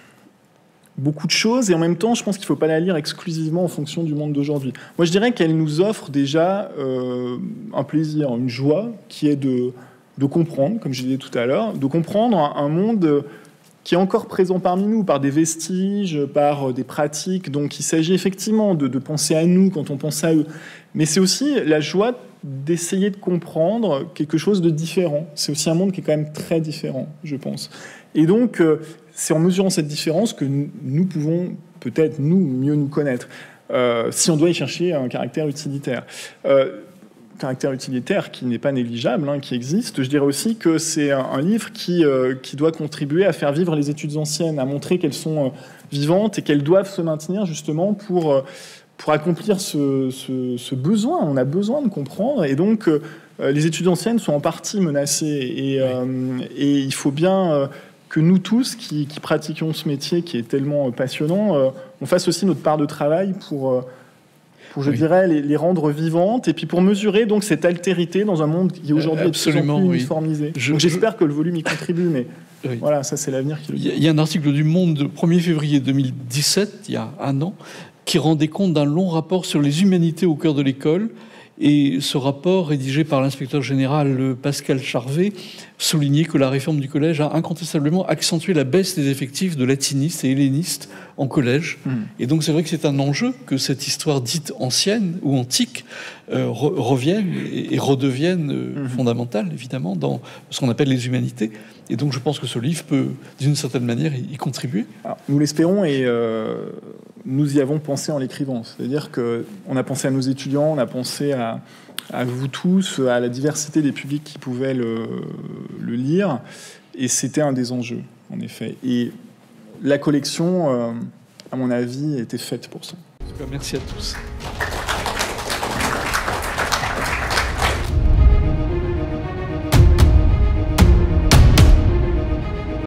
beaucoup de choses, et en même temps, je pense qu'il ne faut pas la lire exclusivement en fonction du monde d'aujourd'hui. Moi, je dirais qu'elle nous offre déjà euh, un plaisir, une joie, qui est de, de comprendre, comme je disais tout à l'heure, de comprendre un, un monde qui est encore présent parmi nous, par des vestiges, par des pratiques. Donc, il s'agit effectivement de, de penser à nous quand on pense à eux. Mais c'est aussi la joie d'essayer de comprendre quelque chose de différent. C'est aussi un monde qui est quand même très différent, je pense. Et donc, euh, c'est en mesurant cette différence que nous, nous pouvons peut-être, nous, mieux nous connaître, euh, si on doit y chercher un caractère utilitaire. Euh, caractère utilitaire qui n'est pas négligeable, hein, qui existe. Je dirais aussi que c'est un, un livre qui, euh, qui doit contribuer à faire vivre les études anciennes, à montrer qu'elles sont euh, vivantes et qu'elles doivent se maintenir justement pour... Euh, pour accomplir ce, ce, ce besoin. On a besoin de comprendre. Et donc, euh, les études anciennes sont en partie menacées. Et, euh, et il faut bien euh, que nous tous, qui, qui pratiquions ce métier qui est tellement passionnant, euh, on fasse aussi notre part de travail pour, euh, pour je oui. dirais, les, les rendre vivantes. Et puis pour mesurer donc, cette altérité dans un monde qui aujourd'hui est de plus en plus uniformisé. Je, donc, j'espère que le volume y contribue, mais... Oui. Voilà, ça c'est l'avenir qui le dit. Il y a un article du Monde du premier février deux mille dix-sept, il y a un an, qui rendait compte d'un long rapport sur les humanités au cœur de l'école. Et ce rapport, rédigé par l'inspecteur général Pascal Charvet, soulignait que la réforme du collège a incontestablement accentué la baisse des effectifs de latinistes et hellénistes en collège. Mmh. Et donc c'est vrai que c'est un enjeu que cette histoire dite ancienne ou antique euh, re revienne et, et redevienne euh, mmh. fondamentale, évidemment, dans ce qu'on appelle les humanités. Et donc je pense que ce livre peut, d'une certaine manière, y, y contribuer. Alors, nous l'espérons et euh, nous y avons pensé en l'écrivant. C'est-à-dire qu'on a pensé à nos étudiants, on a pensé à, à vous tous, à la diversité des publics qui pouvaient le, le lire. Et c'était un des enjeux, en effet. Et la collection, euh, à mon avis, était faite pour ça. Merci à tous.